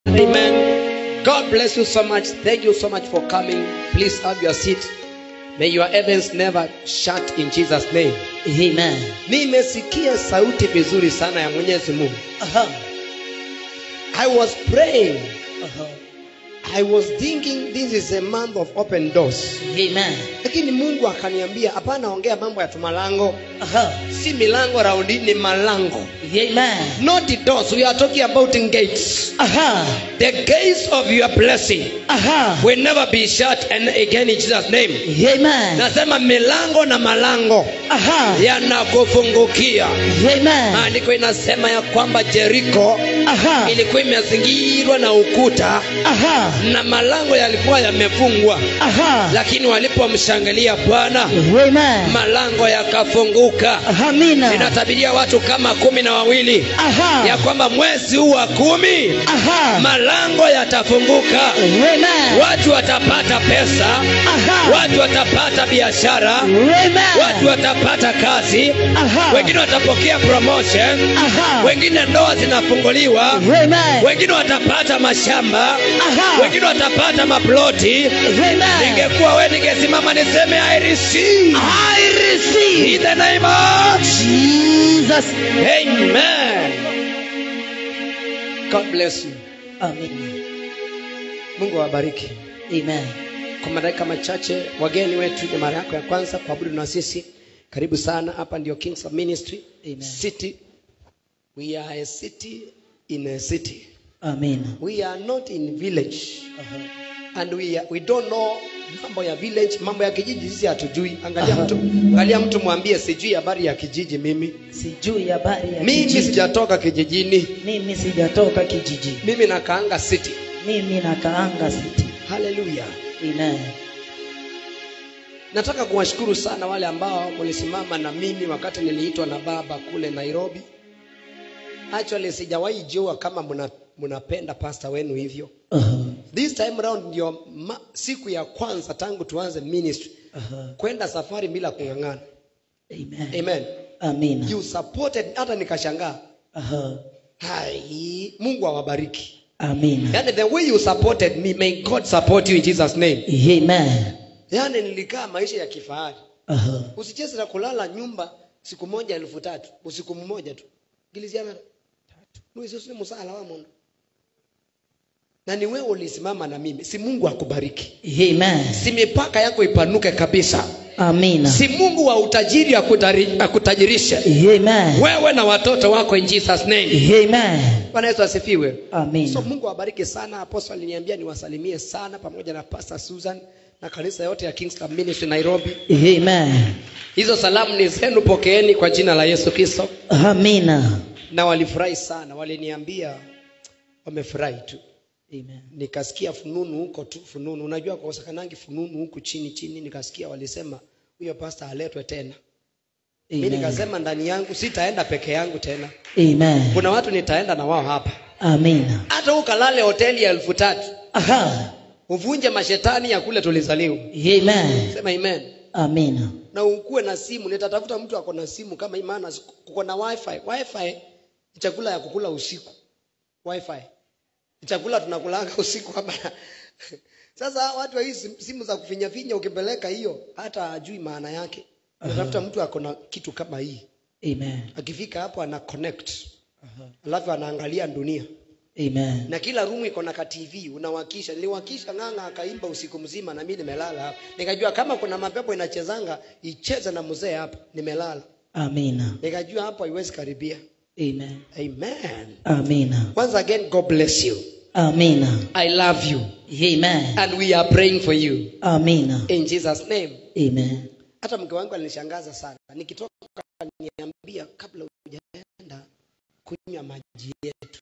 Amen. God bless you so much. Thank you so much for coming. Please have your seat. May your heavens never shut in Jesus name. Amen. Nimesikia sauti vizuri sana ya Mwenyezi Mungu. I was praying. I was thinking this is a month of open doors. Amen. Lakini Mungu akaniambia hapana, ongea mambo ya tumalango. Si milango raundi, ni malango. Amen. Not the doors. We are talking about gates. The gates of your blessing will never be shut and again in Jesus name. Amen. Nasema milango na malango yanakufungukia. Amen. Maandiko inasema ya kwamba Jericho ilikuwa imezingirwa na ukuta na malango yalikuwa yamefungwa. Lakini walipomshangilia Bwana, malango yakafunguka. Amina. Ninatabiria watu kama 12 ya kwamba mwezi huu wa 10 malango yatafunguka. Watu watapata pesa. Watu watapata biashara. Watu watapata kazi. Wengine watapokea promotion. Wengine ndoa zinafunguliwa. Wengine watapata mashamba. Wengine watapata maploti. Ningekuwa wewe ningesimama niseme I receive. I receive. In the name of Jesus. Amen. God bless you. Amen. Mungu awabariki. Amen. Kwa madakika machache, wageni wetu ni mara yako ya kwanza kuabudu na sisi, karibu sana. Hapa ndio Kings of Ministry. Amen. City. We are a city in a city. Amen. We are not in village. And we don't know mambo ya village, mambo ya kijiji sisi hatujui. Angalia mtu mwambie sijui habari ya kijiji mimi. Sijui habari ya kijiji. Mimi sijatoka kijijini. Mimi sijatoka kijiji. Mimi nakaanga city. Mimi nakaanga city. Hallelujah. Amen. Nataka kuwashukuru sana wale ambao mlisimama na mimi wakati niliitwa na baba kule Nairobi. Actually sijawahi jua kama mnapenda pastor wenu hivyo. This time round ndio siku ya kwanza tangu tuanze ministry kwenda safari bila kungangana. Amen. Amen. Amen. You supported, hata nikashangaa. Hai, Mungu awabariki. Amen. Yani the way you supported me, may God support you in Jesus name. Amen. Yani nilikaa maisha ya kifahari. Usicheze na kulala nyumba siku moja 3,000, usiku mmoja tu. Giliziana 3. Mwezi usini musala wa mundu. Na ni wewe ulisimama na mimi. Si Mungu akubariki. Amen. Si mipaka yako ipanuke kabisa. Amen. Si Mungu wa utajiri akutajirishe. Amen. Wewe na watoto wako in Jesus name. Amen. Bwana Yesu asifiwe. Amen. So Mungu awabariki sana. Apostle aliniambia niwasalimie sana pamoja na Pastor Susan na kanisa yote ya Kings of Ministry Nairobi. Amen. Hizo salamu ni zenu, pokeeni kwa jina la Yesu Kristo. Amina. Na walifurahi sana, waliniambia wamefurahi tu. Amen. Nikasikia fununu huko tu, fununu. Unajua kwa usakanangi fununu huku chini, nikasikia walisema huyo pastor aletwe tena. Mimi nikasema ndani yangu sitaenda peke yangu tena. Amen. Kuna watu nitaenda na wao hapa. Amina. Hata ukalale hoteli ya 3,000. Uvunje mashetani ya kule tulizaliwa. Amen. Sema amen. Amina. Na ukuwe na simu, nitatafuta mtu ako na simu kama imana kuko na wifi. Wifi ni chakula ya kukula usiku. Wifi ni chakula tunakulanga usiku hapa. Sasa watu wa hizi simu za kufinya ukipeleka hiyo hata hajui maana yake. Natafuta mtu ako na kitu kama hii. Amen. Akifika hapo ana connect. Alafu anaangalia dunia. Amen. Na kila room iko na TV unawakisha. Niliwakisha nganga akaimba usiku mzima na mimi nimelala hapa. Nikajua kama kuna mapepo inachezanga icheze na mzee hapa, nimelala. Amina. Nikajua hapo haiwezi karibia. Amen. Amen. Amina. Once again, God bless you. Amina. I love you. Amen. And we are praying for you. Amina. In Jesus name. Amen. Hata mke wangu alinishangaza sana. Nikitoka niambia kabla hujaenda kunywa maji yetu.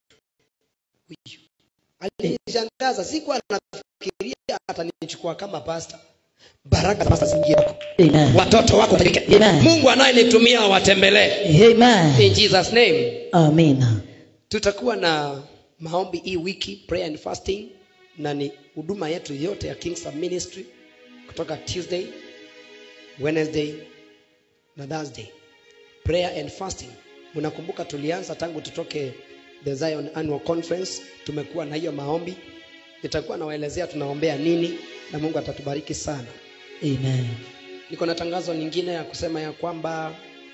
Huyu alinishangaza, sikuwa nafikiria atanichukua kama pastor. Baraka za pastor zingie wako. Amen. Watoto wako watabike. Amen. Mungu anayenitumia watembelee. Amen. In Jesus name. Amina. Tutakuwa na maombi hii wiki, prayer and fasting, na ni huduma yetu yote ya Kings of Ministry kutoka Tuesday, Wednesday na Thursday. Prayer and fasting. Mnakumbuka tulianza tangu tutoke the Zion Annual Conference. Tumekuwa na hiyo maombi. Nitakuwa nawaelezea tunaombea nini na Mungu atatubariki sana. Amen. Niko na tangazo lingine ya kusema ya kwamba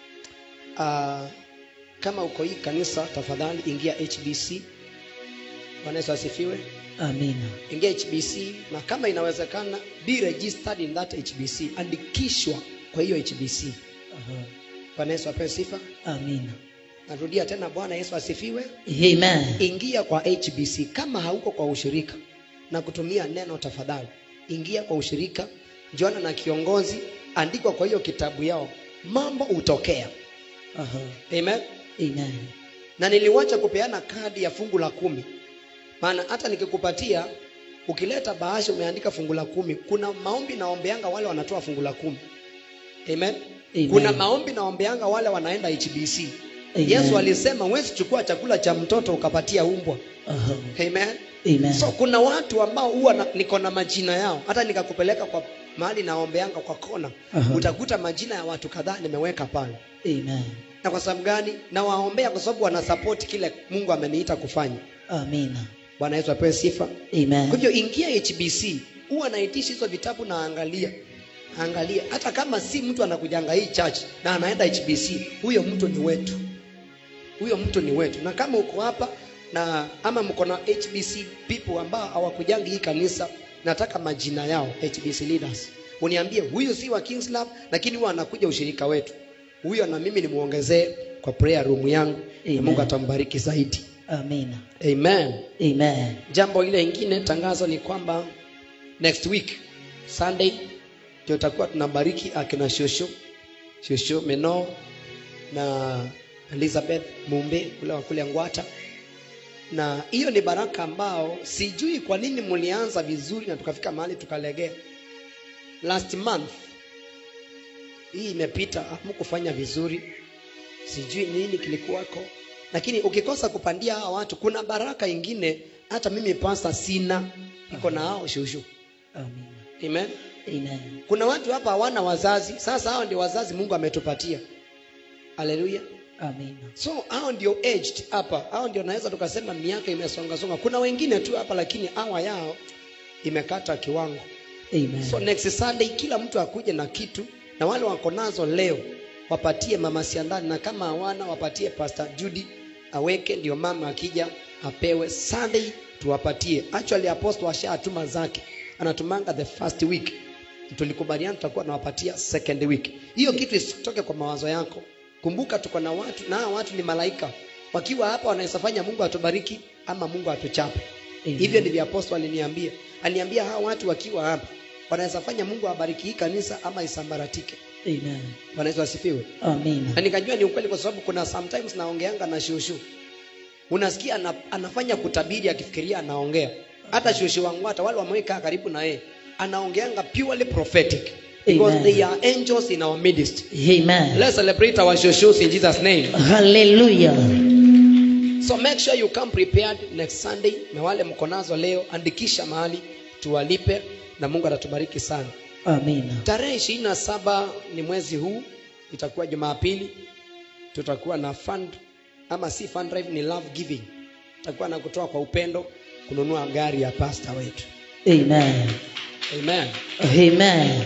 kama uko hii kanisa, tafadhali ingia HBC. Bwana Yesu asifiwe. Amina. Ingia HBC, na kama inawezekana be registered in that HBC, andikishwa kwa hiyo HBC. Bwana Yesu apewe sifa. Amina. Narudia tena, Bwana Yesu asifiwe. Amen. Ingia kwa HBC. Kama hauko kwa ushirika na kutumia neno, tafadhali ingia kwa ushirika, Joana na kiongozi, andikwa kwa hiyo kitabu yao, mambo utokea. Amen. Amen. Na niliwacha kupeana kadi ya fungu la 10. Maana hata nikikupatia, ukileta bahasha umeandika fungu la 10, kuna maombi naombeanga wale wanatoa fungu la 10. Amen. Amen. Kuna maombi naombeanga wale wanaenda HBC. Amen. Yesu alisema huwezi chukua chakula cha mtoto ukapatia umbwa. Amen. Amen. So kuna watu ambao huwa niko na majina yao. Hata nikakupeleka kwa mahali naombeanga kwa kona, utakuta majina ya watu kadhaa nimeweka pale. Amen. Na kwa sababu gani? Na waombea kwa sababu wana support kile Mungu ameniita kufanya. Amina. Bwana Yesu apewe sifa. Amen. Kwa hivyo ingia HBC, huwa naitisha hizo vitabu na angalia. Hata kama si mtu anakujanga hii church na anaenda HBC, huyo mtu ni wetu. Huyo mtu ni wetu. Na kama uko hapa na ama mko na HBC people ambao hawakujangi hii kanisa, nataka majina yao HBC leaders. Uniambie huyu si wa Kings Love lakini huwa anakuja ushirika wetu. Huyo na mimi nimuongezee kwa prayer room yangu. Na Mungu atambariki zaidi. Amina. Amen. Amen. Jambo ile lingine, tangazo ni kwamba next week Sunday ndio tutakuwa tunabariki akina Shosho Meno na Elizabeth Mumbe kule Ngwata. Na hiyo ni baraka ambao sijui kwa nini mlianza vizuri na tukafika mahali tukalegea. Last month hii imepita, hamkufanya vizuri. Sijui nini kilikuwako. Lakini ukikosa kupandia hawa watu, kuna baraka ingine hata mimi pastor sina, niko na hao Shosho. Amina. Amen. Amen. Kuna watu hapa hawana wazazi. Sasa hao ndio wazazi Mungu ametupatia. Haleluya. Amina. So hao ndio aged hapa. Hao ndio naweza tukasema miaka imesonga. Kuna wengine tu hapa lakini hawa yao imekata kiwango. Amen. So next Sunday kila mtu akuje na kitu, na wale wako nazo leo wapatie mama Siandani, na kama hawana wapatie Pastor Judy aweke, ndio mama akija apewe. Sunday tuwapatie. Actually apostle ashatuma zake. Anatumanga the first week. Tulikubaliana tutakuwa nawapatia second week. Hiyo kitu isitoke kwa mawazo yako. Kumbuka tuko na watu, na hao watu ni malaika. Wakiwa hapa wanaweza fanya Mungu atubariki ama Mungu atuchape. Hivyo ndivyo apostle aliniambia. Aliniambia hao watu wakiwa hapa wanaweza fanya Mungu abariki hii kanisa ama isambaratike. Amen. Bwana Yesu asifiwe. Amina. Na nikajua ni ukweli kwa sababu kuna sometimes naongeanga na Shosho. Unasikia anafanya kutabiri akifikiria anaongea. Hata Shosho wangu hata wale wameweka karibu na yeye anaongeanga purely prophetic. Because they are angels in our midst. Amen. Let's celebrate our Shoshos in Jesus' name. Hallelujah. So make sure you come prepared next Sunday. Na wale mkonazo leo andikisha mahali tuwalipe na Mungu atatubariki sana. Amina. Tarehe 27 ni mwezi huu, itakuwa Jumapili. Tutakuwa na fund ama si fund drive, ni love giving. Tutakuwa na kutoa kwa upendo kununua gari ya pastor wetu. Amen. Amen. Amen.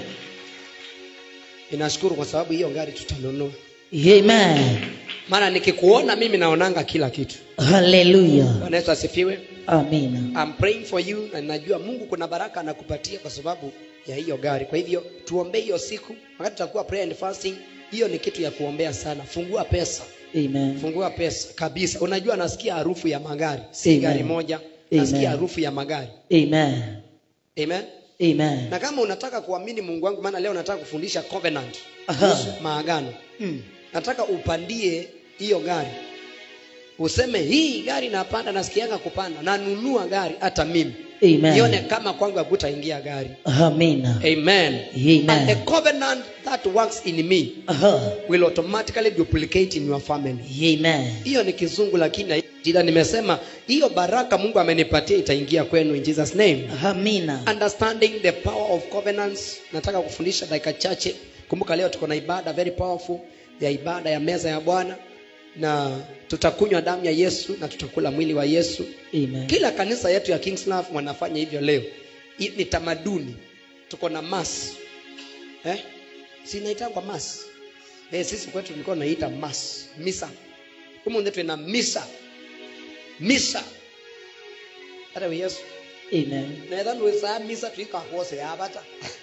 Ninashukuru kwa sababu hiyo gari tutanunua. Amen. Maana nikikuona mimi naonanga kila kitu. Hallelujah. Bwana Yesu asifiwe. Amina. I'm praying for you, na ninajua Mungu kuna baraka anakupatia kwa sababu ya hiyo gari. Kwa hivyo tuombee hiyo siku wakati tutakuwa prayer and fasting. Hiyo ni kitu ya kuombea sana. Fungua pesa. Amen. Fungua pesa kabisa. Unajua nasikia harufu ya magari. Si gari moja. Nasikia harufu ya magari. Amen. Amen. Amen. Na kama unataka kuamini Mungu wangu, maana leo nataka kufundisha covenant, maagano. Nataka upandie hiyo gari. Useme hii gari napanda, nasikianga kupanda, na nunua gari hata mimi. Amen. Nione kama kwangu hakutaingia gari. Amina. Amen. Amen. And a covenant that works in me will automatically duplicate in your family. Amen. Hiyo ni kizungu lakini jida nimesema hiyo baraka Mungu amenipatia itaingia kwenu in Jesus name. Amina. Understanding the power of covenants. Nataka kufundisha dakika chache. Kumbuka leo tuko na ibada very powerful ya ibada ya meza ya Bwana. na tutakunywa damu ya Yesu na tutakula mwili wa Yesu. Amen. Kila kanisa yetu ya King's Love wanafanya hivyo leo. Ni tamaduni. Tuko na mass. Si inaitwa mass. Sisi kwetu tulikuwa tunaita mass, misa. Kama ndio tuna misa. Misa. Hata Yesu. Amen. Na ndio wesa misa tuikakose hapata.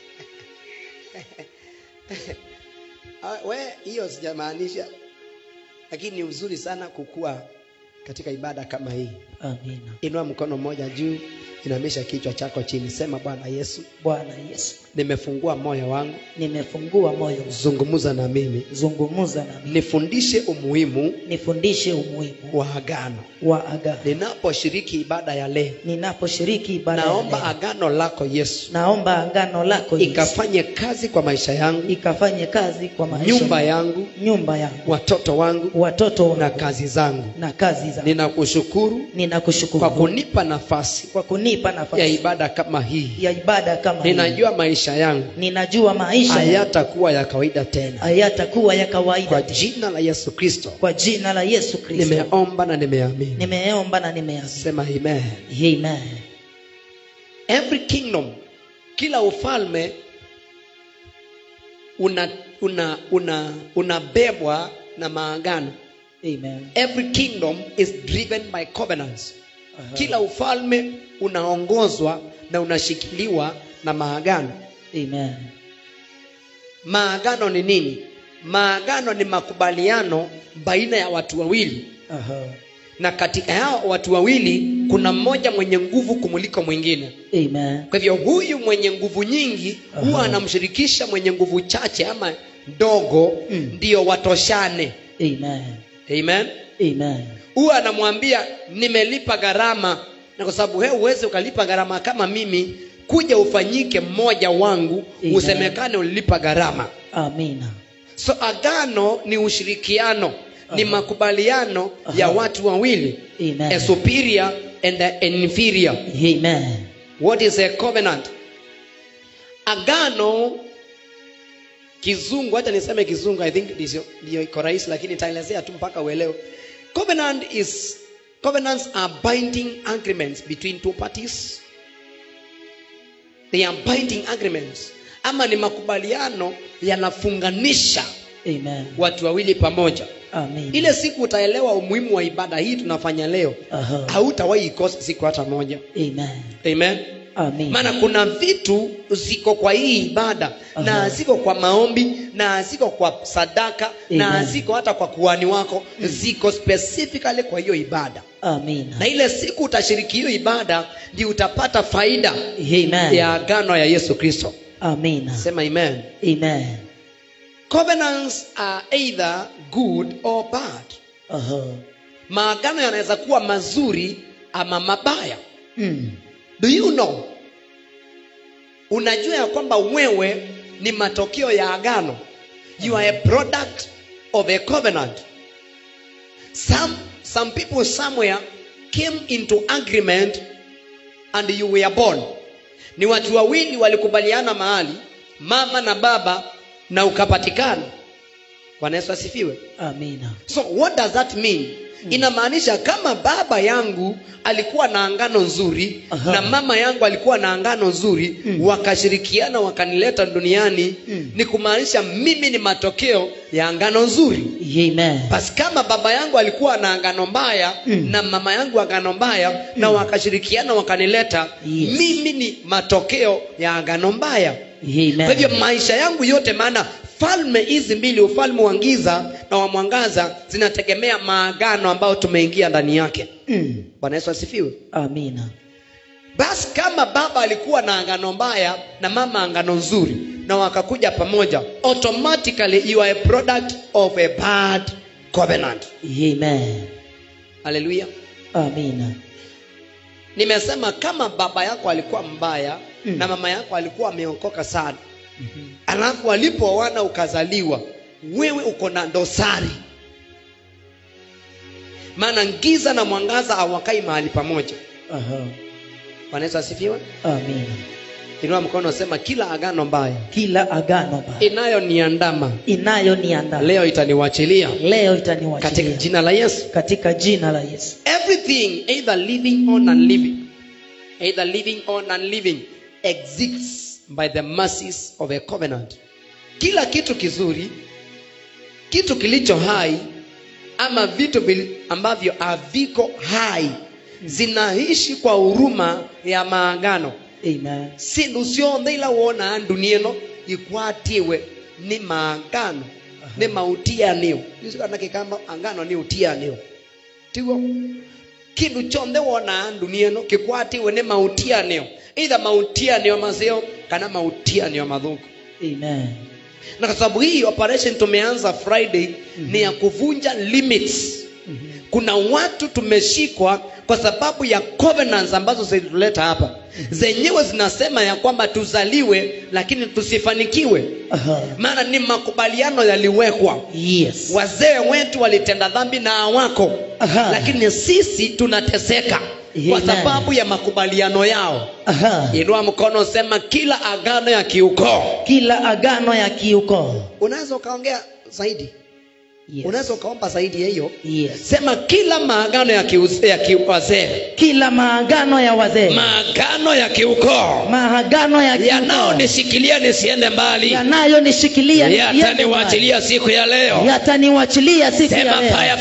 Hiyo sijamaanisha. Lakini ni uzuri sana kukua katika ibada kama hii. Amina. Inua mkono mmoja juu, inamisha kichwa chako chini, sema Bwana Yesu. Bwana Yesu. Nimefungua moyo wangu. Nimefungua moyo wangu. Zungumza na mimi. Zungumza na mimi. Nifundishe umuhimu. Nifundishe umuhimu wa agano. Wa agano. Ninaposhiriki ibada ya leo. Ninaposhiriki ibada ya leo. Naomba agano lako Yesu. Naomba agano lako Yesu. Ikafanye kazi kwa maisha yangu. Ikafanye kazi kwa maisha. Nyumba yangu. Nyumba yangu. Watoto wangu. Watoto wangu. Na kazi zangu. Na kazi zangu. Ninakushukuru. Ninakushukuru. Kwa kunipa nafasi. Kwa kunipa nafasi. Ya ibada kama hii. Ya ibada kama hii. Ninajua maisha yangu. Ninajua maisha hayatakuwa ya kawaida tena. Hayatakuwa ya kawaida. Kwa jina la Yesu Kristo. Kwa jina la Yesu Kristo. Nimeomba na nimeamini. Nimeomba na nimeamini. Sema amen. Amen. Every kingdom, kila ufalme unabebwa na maagano. Amen. Every kingdom is driven by covenants. Kila ufalme unaongozwa na unashikiliwa na maagano. Amen. Maagano ni nini? Maagano ni makubaliano baina ya watu wawili. Na katika hao watu wawili kuna mmoja mwenye nguvu kumuliko mwingine. Amen. Kwa hivyo huyu mwenye nguvu nyingi huwa anamshirikisha mwenye nguvu chache ama ndogo, ndio watoshane. Amen. Amen. Amen. Huwa anamwambia nimelipa gharama, na kwa sababu wewe uweze ukalipa gharama kama mimi, kuja ufanyike mmoja wangu. Amen. Usemekane ulilipa gharama. Amina. So agano ni ushirikiano. Ni makubaliano ya watu wawili. Amen. A superior and an inferior. Amen. What is a covenant? Agano kizungu, hata niseme kizungu, I think ndio iko rahisi, lakini nitaelezea tu mpaka uelewe. Covenants are binding agreements between two parties. They are binding agreements. Ama ni makubaliano yanafunganisha. Amen. Watu wawili pamoja. Amen. Ile siku utaelewa umuhimu wa ibada hii tunafanya leo. Hautawahi ikosa siku hata moja. Amen. Amen. Amen. Maana kuna vitu ziko kwa hii ibada, na ziko kwa maombi, na ziko kwa sadaka, na ziko hata kwa kuhani wako, ziko specifically kwa hiyo ibada. Amen. Na ile siku utashiriki hiyo ibada ndio utapata faida. Amen. Ya agano ya Yesu Kristo. Amen. Sema amen. Amen. Covenants are either good or bad. Maagano yanaweza kuwa mazuri ama mabaya. Do you know? Unajua ya kwamba wewe ni matokeo ya agano. You are a product of a covenant. Some people somewhere came into agreement and you were born. Ni watu wawili walikubaliana mahali, mama na baba, na ukapatikana. Bwana Yesu asifiwe. Amina. So what does that mean? Inamaanisha kama baba yangu alikuwa na angano nzuri, na mama yangu alikuwa na angano nzuri, wakashirikiana wakanileta duniani, ni kumaanisha mimi ni matokeo ya angano nzuri. Amen. Basi kama baba yangu alikuwa na angano mbaya, na mama yangu angano mbaya, na wakashirikiana wakanileta, mimi ni matokeo ya angano mbaya. Amen. Kwa hivyo maisha yangu yote, maana falme hizi mbili, ufalme wa giza na wa mwangaza, zinategemea maagano ambayo tumeingia ndani yake. Bwana Yesu asifiwe. Amina. Basi kama baba alikuwa na angano mbaya na mama angano nzuri, na wakakuja pamoja, automatically you are a product of a bad covenant. Amen. Hallelujah. Amina. Nimesema kama baba yako alikuwa mbaya na mama yako alikuwa ameokoka sana, alafu walipooana ukazaliwa, wewe uko na dosari. Maana giza na mwangaza hawakai mahali pamoja. Aha. Bwana Yesu asifiwe. Amina. Inua mkono sema kila agano mbaya kila agano mbaya inayoniandama leo itaniwachilia katika jina la Yesu. Everything either living or non-living exists by the mercies of a covenant. Kila kitu kizuri, kitu kilicho hai ama vitu ambavyo haviko hai zinaishi kwa huruma ya maagano. Amen. Sindu cionthe ila wona ndunieno ikwatiwe ni maagano ni mautianio. Yusikana kikamba angano ni utianio. Tigo kindu chonde wona ndunieno kikwatiwe ni mautianio. Either mautianio mazeo kana mautianio madhuku. Amen. Na kwa sababu hii operation tumeanza Friday ni ya kuvunja limits. Kuna watu tumeshikwa kwa sababu ya covenants ambazo zilituleta hapa. Zenyewe zinasema ya kwamba tuzaliwe lakini tusifanikiwe. Maana ni makubaliano yaliwekwa. Yes. Wazee wetu walitenda dhambi na hawako. Lakini sisi tunateseka kwa sababu ya makubaliano yao. Inua mkono sema kila agano ya kiukoo. Unaweza ukaongea zaidi? Yes. Unaweza ukaomba zaidi ya hiyo? Yes. Sema kila maagano ya kiwazee. Kila maagano ya wazee. Maagano ya kiukoo. Yanayonishikilia nisiende mbali. Yataniwachilia siku ya leo. Sema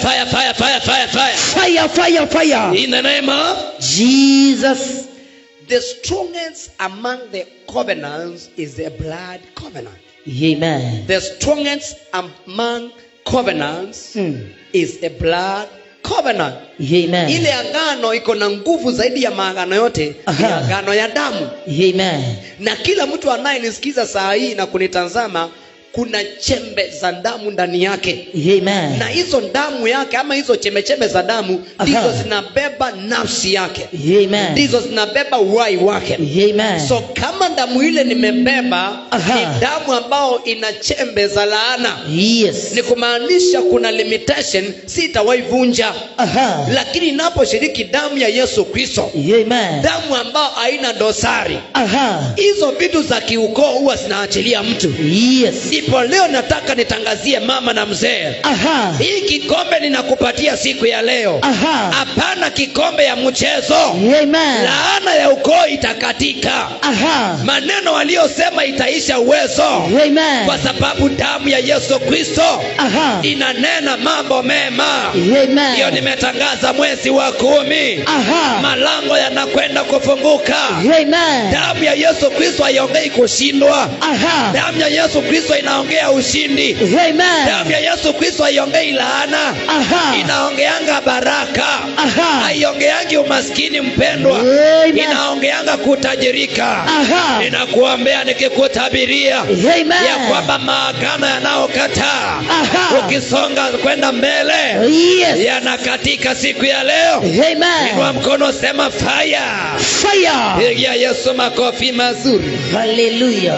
fire. In the name of Jesus. The strongest among the covenants is the blood covenant. Amen. The strongest among covenants is a blood covenant. Amen. Ile agano iko na nguvu zaidi ya maagano yote ni agano ya damu. Amen. Na kila mtu anayenisikiza saa hii na kunitazama kuna chembe za damu ndani yake. Amen. Na hizo damu yake ama hizo chembe za damu ndizo zinabeba nafsi yake. Amen. Ndizo zinabeba uhai wake. Amen. So kama damu ile nimebeba ni damu ambao ina chembe za laana. Yes. Ni kumaanisha kuna limitation sitawahi vunja. Lakini ninaposhiriki damu ya Yesu Kristo, Amen, damu ambao haina dosari, hizo vitu za kiukoo huwa zinaachilia mtu. Yes. Ndipo leo nataka nitangazie mama na mzee, hii kikombe ninakupatia siku ya leo. Hapana kikombe ya mchezo. Amen. Laana ya ukoo itakatika. Maneno waliosema itaisha uwezo. Amen. Kwa sababu damu ya Yesu Kristo inanena mambo mema. Amen. Hiyo nimetangaza mwezi wa 10. Malango yanakwenda kufunguka. Amen. Damu ya Yesu Kristo haiongei kushindwa. Damu ya Yesu Kristo inaongea ushindi. Amen. Damu ya Yesu Kristo haiongei laana. Inaongeanga baraka. Haiongeangi umaskini mpendwa. Amen. Inaongeanga kutajirika. Ninakuombea nikikutabiria ya kwamba maagano yanayokataa ukisonga kwenda mbele yanakatika siku ya leo. Amen. Inua mkono sema fire. Pigia Yesu makofi mazuri. Hallelujah.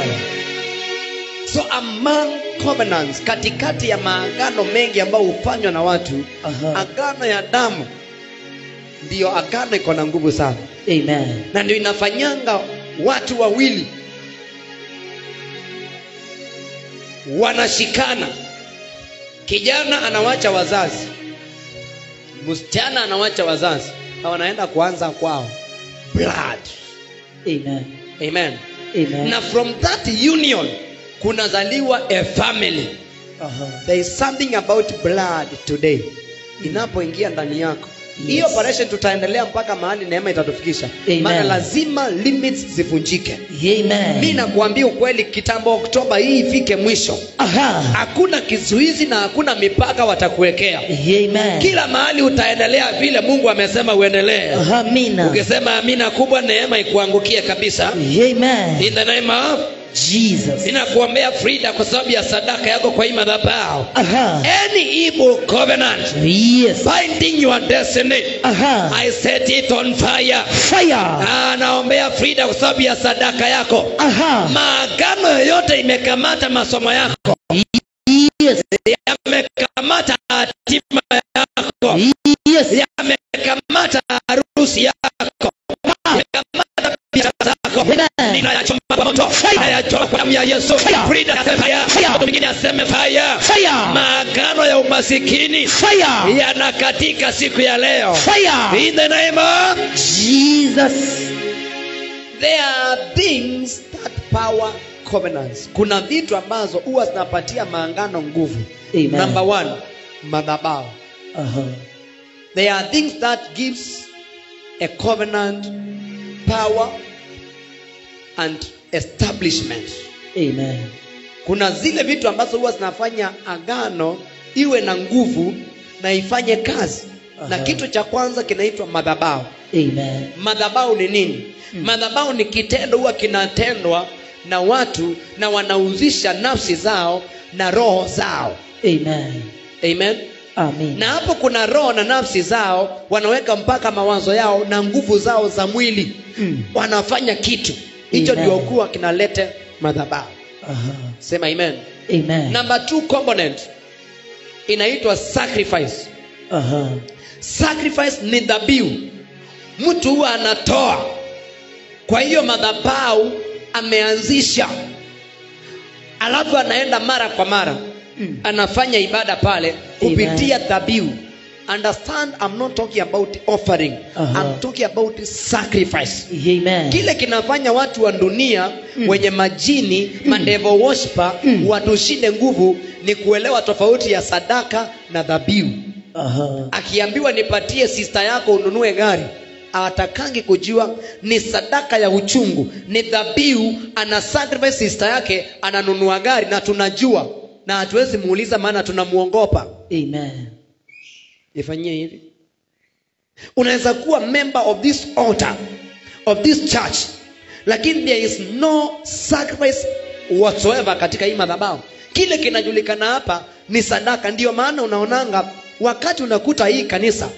So among covenants, katikati ya maagano mengi ambao hufanywa na watu, agano ya damu ndio agano iko na nguvu sana. Amen. Na ndio inafanyanga watu wawili wanashikana. Kijana anawacha wazazi, msichana anawacha wazazi, na wanaenda kuanza kwao blood. Amen. Amen. Amen. Na from that union kunazaliwa a family. There is something about blood today. Inapoingia ndani yako, hiyo operation tutaendelea mpaka mahali neema itatufikisha. Maana lazima limits zivunjike. Amen. Mimi nakuambia ukweli, kitambo Oktoba hii ifike mwisho, hakuna kizuizi na hakuna mipaka watakuwekea. Amen. Kila mahali utaendelea vile Mungu amesema uendelee. Amina. Ukisema amina kubwa, neema ikuangukie kabisa. Amen. In the name of Jesus. Ninakuombea freedom kwa sababu ya sadaka yako kwa hii madhabahu. Any evil covenant binding your destiny, I set it on fire. Naombea freedom kwa sababu ya sadaka yako. Maagano yoyote imekamata masomo yako, yamekamata hatima yako, yamekamata harusi yako, yamekamata biashara zako, ninayachoma kwa moto. Haya toka kwa damu ya Yesu. Frida aseme fire. Mtu mwingine aseme fire. Maagano ya umasikini yanakatika siku ya leo. In the name of Jesus. There are things that power covenants. Kuna vitu ambazo huwa zinapatia maangano nguvu. Amen. Number 1, madhabahu. There are things that gives a covenant power and establishment. Amen. Kuna zile vitu ambazo huwa zinafanya agano iwe na nguvu na ifanye kazi. Na kitu cha kwanza kinaitwa madhabahu. Amen. Madhabahu ni nini? Madhabahu ni kitendo huwa kinatendwa na watu na wanauzisha nafsi zao na roho zao. Amen. Amen. Amen. Na hapo kuna roho na nafsi zao, wanaweka mpaka mawazo yao na nguvu zao za mwili. Wanafanya kitu. Hicho ndio kuwa kinaleta madhabahu. Sema amen. Amen. Number 2 component inaitwa sacrifice. Sacrifice ni dhabihu. Mtu huwa anatoa. Kwa hiyo madhabahu ameanzisha. Alafu anaenda mara kwa mara. Anafanya ibada pale kupitia dhabihu. Understand, I'm not talking about offering. I'm talking about sacrifice. Amen. Kile kinafanya watu wa dunia wenye majini, madevil worshiper watushinde nguvu ni kuelewa tofauti ya sadaka na dhabihu. Akiambiwa nipatie sister yako ununue gari, atakangi kujua ni sadaka ya uchungu, ni dhabihu. Ana sacrifice sister yake, ananunua gari, na tunajua na hatuwezi muuliza maana tunamuongopa. Amen. Ifanyie hivi. Unaweza kuwa member of this altar, of this church, lakini there is no sacrifice whatsoever katika hii madhabahu. Kile kinajulikana hapa ni sadaka. Ndio maana unaonanga wakati unakuta hii kanisa,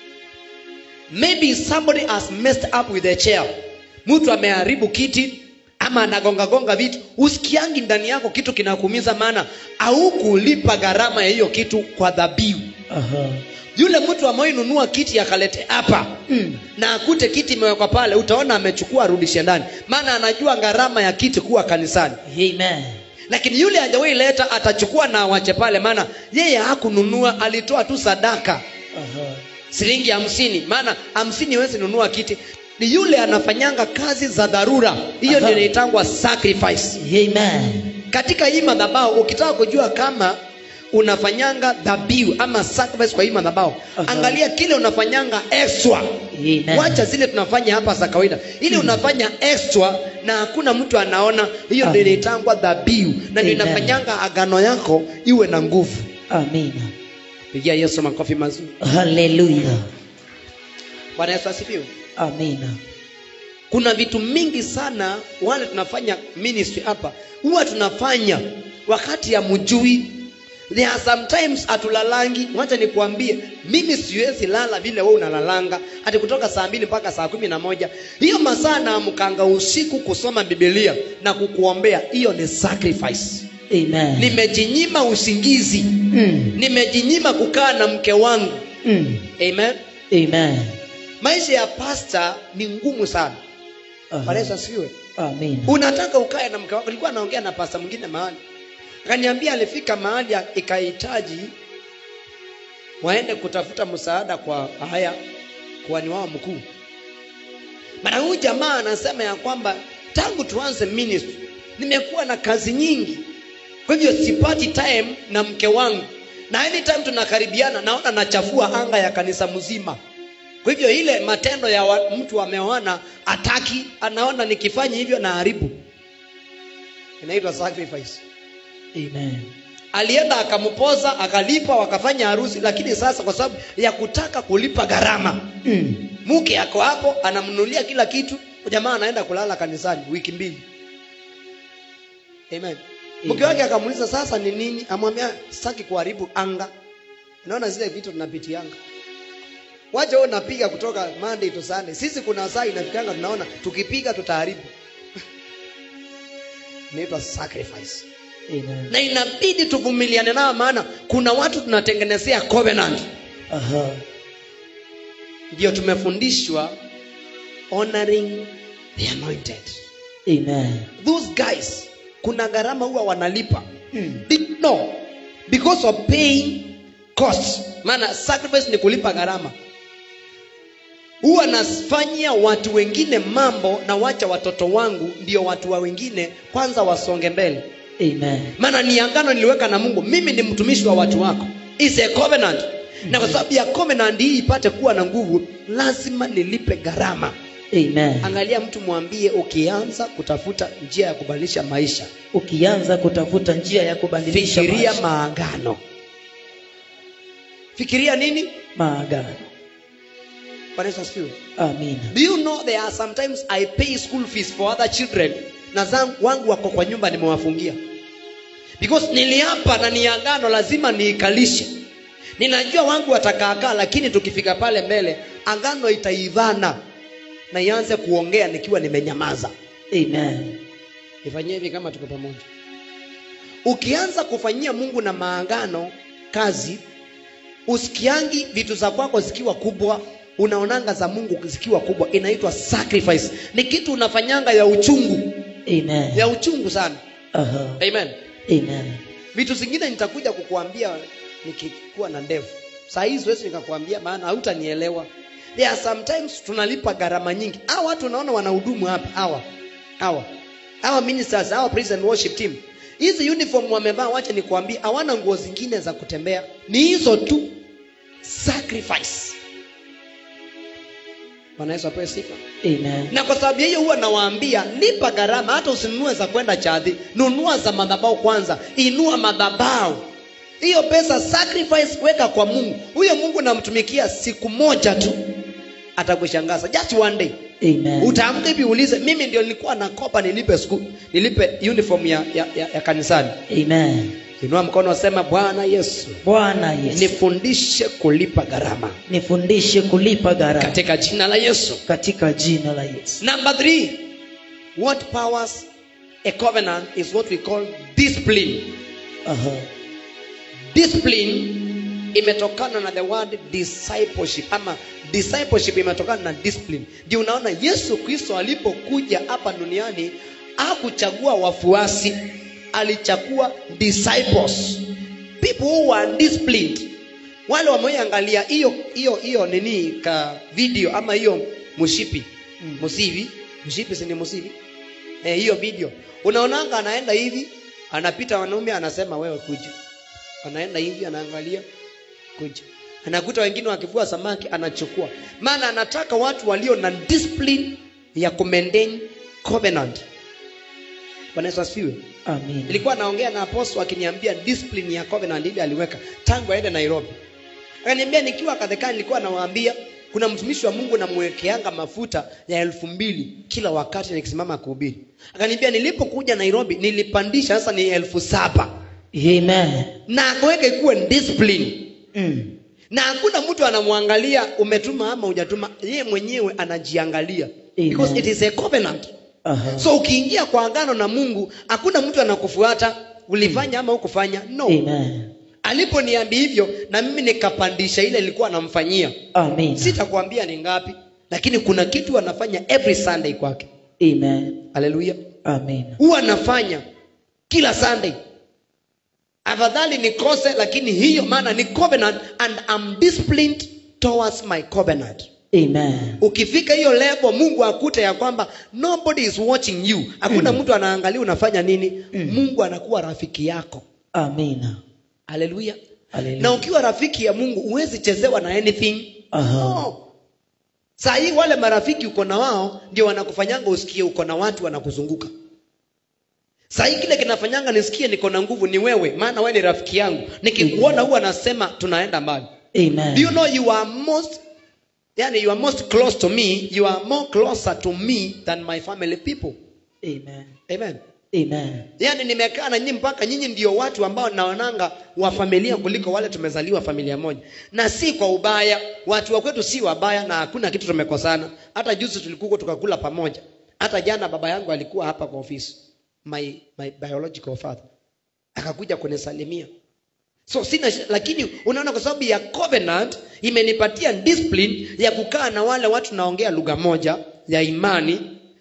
maybe somebody has messed up with a chair. Mtu ameharibu kiti ama anagonga vitu, usikiangi ndani yako kitu kinakuumiza, maana au kulipa gharama ya hiyo kitu kwa dhabihu. Yule mtu ameinunua kiti akalete hapa na akute kiti imewekwa pale, utaona amechukua arudishe ndani, maana anajua gharama ya kiti kuwa kanisani. Amen. Lakini yule hajawahi leta atachukua na awache pale, maana yeye hakununua, alitoa tu sadaka. Shilingi 50, maana 50 huwezi nunua kiti. Ni yule anafanyanga kazi za dharura. Hiyo ndio inaitangwa sacrifice. Amen. Katika hii madhabahu ukitaka kujua kama unafanyanga dhabihu ama sacrifice kwa hii madhabahu, angalia kile unafanyanga extra. Amen. Wacha zile tunafanya hapa za kawaida. Ile unafanya extra na hakuna mtu anaona, hiyo ndio inaitangwa dhabihu, na ndio inafanyanga agano yako iwe na nguvu. Amen. Pigia Yesu makofi mazuri. Hallelujah. Bwana Yesu asifiwe. Amen. Kuna vitu mingi sana wale tunafanya ministry hapa huwa tunafanya wakati ya mjui. There are sometimes atulalangi. Wacha nikwambie, mimi siwezi lala vile wewe unalalanga, hadi kutoka saa 2 mpaka saa 11. Hiyo masaa na mkanga usiku kusoma Biblia na kukuombea, hiyo ni sacrifice. Amen. Nimejinyima usingizi. Nimejinyima kukaa na mke wangu. Amen. Amen. Maisha ya pastor ni ngumu sana. Bwana Yesu asifiwe. Amen. Unataka ukae na mke wako. Nilikuwa naongea na pastor mwingine mahali, akaniambia alifika mahali ikahitaji waende kutafuta msaada kwa haya kwa ni wao mkuu. Mara huyu jamaa anasema ya kwamba tangu tuanze ministry nimekuwa na kazi nyingi, kwa hivyo sipati time na mke wangu, na anytime tunakaribiana naona nachafua anga ya kanisa mzima. Kwa hivyo ile matendo ya mtu ameoana ataki, anaona nikifanya hivyo na haribu. Inaitwa sacrifice. Amen. Alienda akampoza, akalipa, wakafanya harusi, lakini sasa kwa sababu ya kutaka kulipa gharama, mke yako hapo anamnunulia kila kitu, jamaa anaenda kulala kanisani wiki 2. Amen. Mke wake akamuuliza sasa ni nini? Amwambia sitaki kuharibu anga. Unaona zile vitu tunapitianga. Wacha wewe unapiga kutoka Monday to Sunday. Sisi kuna saa inafikanga tunaona tukipiga tutaharibu. Inaitwa sacrifice. Amen. Na inabidi tuvumiliane nao, maana kuna watu tunatengenezea covenant. Ndio tumefundishwa honoring the anointed. Amen. Those guys, kuna gharama huwa wanalipa. No, because of paying cost. Maana sacrifice ni kulipa gharama. Huwa nafanyia watu wengine mambo na wacha watoto wangu ndio watu wa wengine kwanza wasonge mbele. Amen. Maana ni agano niliweka na Mungu. Mimi ni mtumishi wa watu wako. It's a covenant. Na kwa sababu ya covenant hii ipate kuwa na nguvu, lazima nilipe gharama. Amen. Angalia mtu mwambie, ukianza kutafuta njia ya kubadilisha maisha, Ukianza kutafuta njia ya kubadilisha fikiria maisha. maagano. Fikiria nini? Maagano. Bwana Yesu asifiwe. Amina. Do you know there are sometimes I pay school fees for other children na zangu wangu wako kwa nyumba nimewafungia. Because niliapa na ni agano lazima niikalishe. Ninajua wangu watakaakaa, lakini tukifika pale mbele agano itaivana na ianze kuongea nikiwa nimenyamaza. Amen. Nifanyie hivi kama tuko pamoja. Ukianza kufanyia Mungu na maagano kazi, usikiangi vitu za kwako zikiwa kubwa, unaonanga za Mungu zikiwa kubwa. Inaitwa sacrifice. Ni kitu unafanyanga ya uchungu. Amen. Ya uchungu sana. Aha. Amen. Amen. Vitu zingine nitakuja kukuambia nikikuwa na ndevu. Saa hizi siwezi nikakwambia maana hautanielewa. There are sometimes tunalipa gharama nyingi. Hawa watu unaona wanahudumu hapa. Hawa ministers, hawa praise and worship team. Hizi uniform wamevaa, wacha nikwambie, hawana nguo zingine za kutembea. Ni hizo tu. Sacrifice. Bwana Yesu apewe sifa. Amen. Na kwa sababu hiyo huwa nawaambia, lipa gharama. Hata usinunue za kwenda chadhi, nunua za madhabahu kwanza. Inua madhabahu. Hiyo pesa sacrifice, weka kwa Mungu. Huyo Mungu namtumikia siku moja tu, atakushangaza. Just one day. Amen. Utaamka hivi uulize, mimi ndio nilikuwa nakopa nilipe uniform ya kanisani. Amen. Inua mkono sema, Bwana Yesu, Bwana Yesu, nifundishe kulipa gharama nifundishe kulipa gharama katika jina la Yesu. katika jina la Yesu. Number 3, what powers a covenant is what we call discipline. Aha. Discipline imetokana na the word discipleship, ama discipleship imetokana na discipline. Ndio unaona Yesu Kristo alipokuja hapa duniani hakuchagua wafuasi, alichagua disciples, people who were disciplined. Wale wameangalia hiyo nini ka video ama hiyo mushipi mushipi si ni musivi hiyo video, unaonanga anaenda hivi, anapita wanaume, anasema wewe kuja, anaenda hivi, anaangalia kuja, anakuta wengine wakivua samaki, anachukua. Maana anataka watu walio na discipline ya kumaintain covenant. Bwana Yesu asifiwe. Amen. Nilikuwa naongea na apostle akiniambia discipline ya covenant ile aliweka tangu aende Nairobi. Akaniambia nikiwa Kadekani, nilikuwa nawaambia kuna mtumishi wa Mungu namwekeanga mafuta ya 2,000 kila wakati nikisimama kuhubiri. Akaniambia nilipokuja Nairobi nilipandisha, sasa ni 7,000. Amen. Na akaweka ikuwe discipline. Na hakuna mtu anamwangalia umetuma ama hujatuma, yeye mwenyewe anajiangalia. Because it is a covenant. Aha. So ukiingia kwa agano na Mungu, hakuna mtu anakufuata ulifanya ama hukufanya. No. Amen. Aliponiambia hivyo na mimi nikapandisha ile nilikuwa namfanyia. Amen. Sitakwambia ni ngapi, lakini kuna kitu anafanya every Sunday kwake. Amen. Hallelujah. Amen. Huwa anafanya kila Sunday. Afadhali nikose, lakini hiyo maana ni covenant and I'm disciplined towards my covenant. Amen. Ukifika hiyo level, Mungu akute ya kwamba nobody is watching you. Hakuna mtu anaangalia unafanya nini. Mungu anakuwa rafiki yako. Amina. Hallelujah. Hallelujah. Na ukiwa rafiki ya Mungu huwezi chezewa na anything. Aha. No. Saa hii wale marafiki uko na wao ndio wanakufanyanga usikie uko na watu wanakuzunguka. Saa hii kile kinafanyanga nisikie niko na nguvu ni wewe, maana wewe ni rafiki yangu. Nikikuona huwa nasema tunaenda mbali. Amen. Do you know you are most close to me, you are more closer to me than my family people. Amen. Amen. Amen. Yaani nimekaa na nyinyi mpaka nyinyi ndio watu ambao naonanga wa familia kuliko wale tumezaliwa familia moja. Na si kwa ubaya, watu wa kwetu si wabaya na hakuna kitu tumekosana. Hata juzi tulikuwa tukakula pamoja. Hata jana baba yangu alikuwa hapa kwa ofisi. My biological father. Akakuja kunisalimia. So lakini unaona kwa sababu ya covenant imenipatia discipline ya kukaa na wale watu naongea lugha moja ya imani.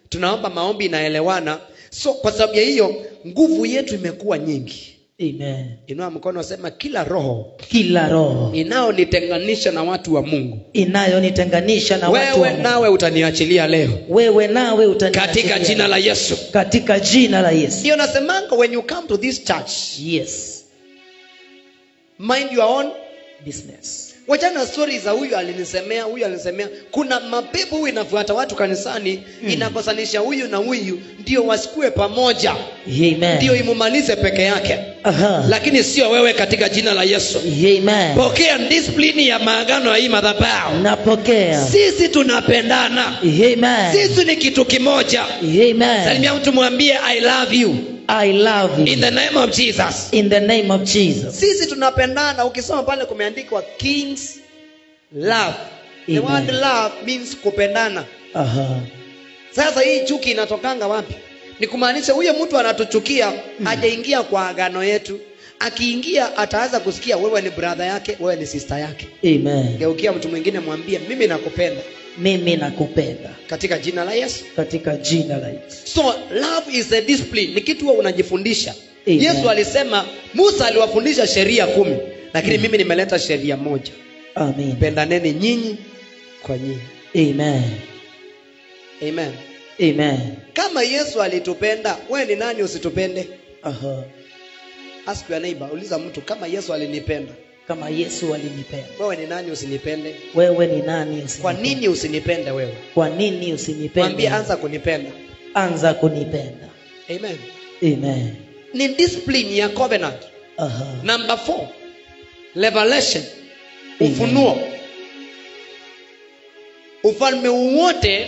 tunaomba maombi inaelewana. So kwa sababu ya hiyo nguvu yetu imekuwa nyingi. Amen. Inua mkono sema kila roho Inayonitenganisha na watu wa Mungu, inayonitenganisha na watu wa wewe Mungu, nawe utaniachilia leo. wewe nawe utaniachilia Katika jina la Yesu. katika jina la Yesu. Ndio nasemanga when you come to this church, Yes. mind your own Business. Wajana stories za huyu alinisemea. Kuna mapepo huyu inafuata watu kanisani, inakosanisha huyu na huyu ndio wasikue pamoja. Amen. Ndio imumalize peke yake. Aha. Lakini sio wewe katika jina la Yesu. Amen. Pokea discipline ya maagano ya hii madhabahu. Napokea. Sisi tunapendana. Amen. Sisi ni kitu kimoja. Amen. Salimia mtu mwambie I love you. I love you. In the name of Jesus. In the name of Jesus. Sisi tunapendana. Ukisoma pale kumeandikwa King's love. The Amen. word love means kupendana. Aha. Sasa hii chuki inatokanga wapi? Ni kumaanisha huyo mtu anatuchukia hajaingia kwa agano yetu. Akiingia ataanza kusikia wewe ni brother yake, wewe ni sister yake. Amen. Geukia mtu mwingine mwambie mimi nakupenda. Mimi nakupenda Katika jina la Yesu. katika jina la Yesu. So love is a discipline. Ni kitu wewe unajifundisha. Amen. Yesu alisema Musa aliwafundisha sheria 10, lakini mimi nimeleta sheria 1. Amen. Pendaneni nyinyi kwa nyinyi. Amen. Amen. Amen. Kama Yesu alitupenda, wewe ni nani usitupende? Aha. Ask your neighbor, uliza mtu kama Yesu alinipenda, Kama Yesu alinipenda, wewe ni nani usinipende? wewe ni nani usinipende? Kwa nini usinipende wewe? Kwa nini usinipende? Mwambie anza kunipenda. Anza kunipenda. Amen. Amen. Ni discipline ya covenant. Aha. Number 4, revelation. Ufunuo. Ufalme wote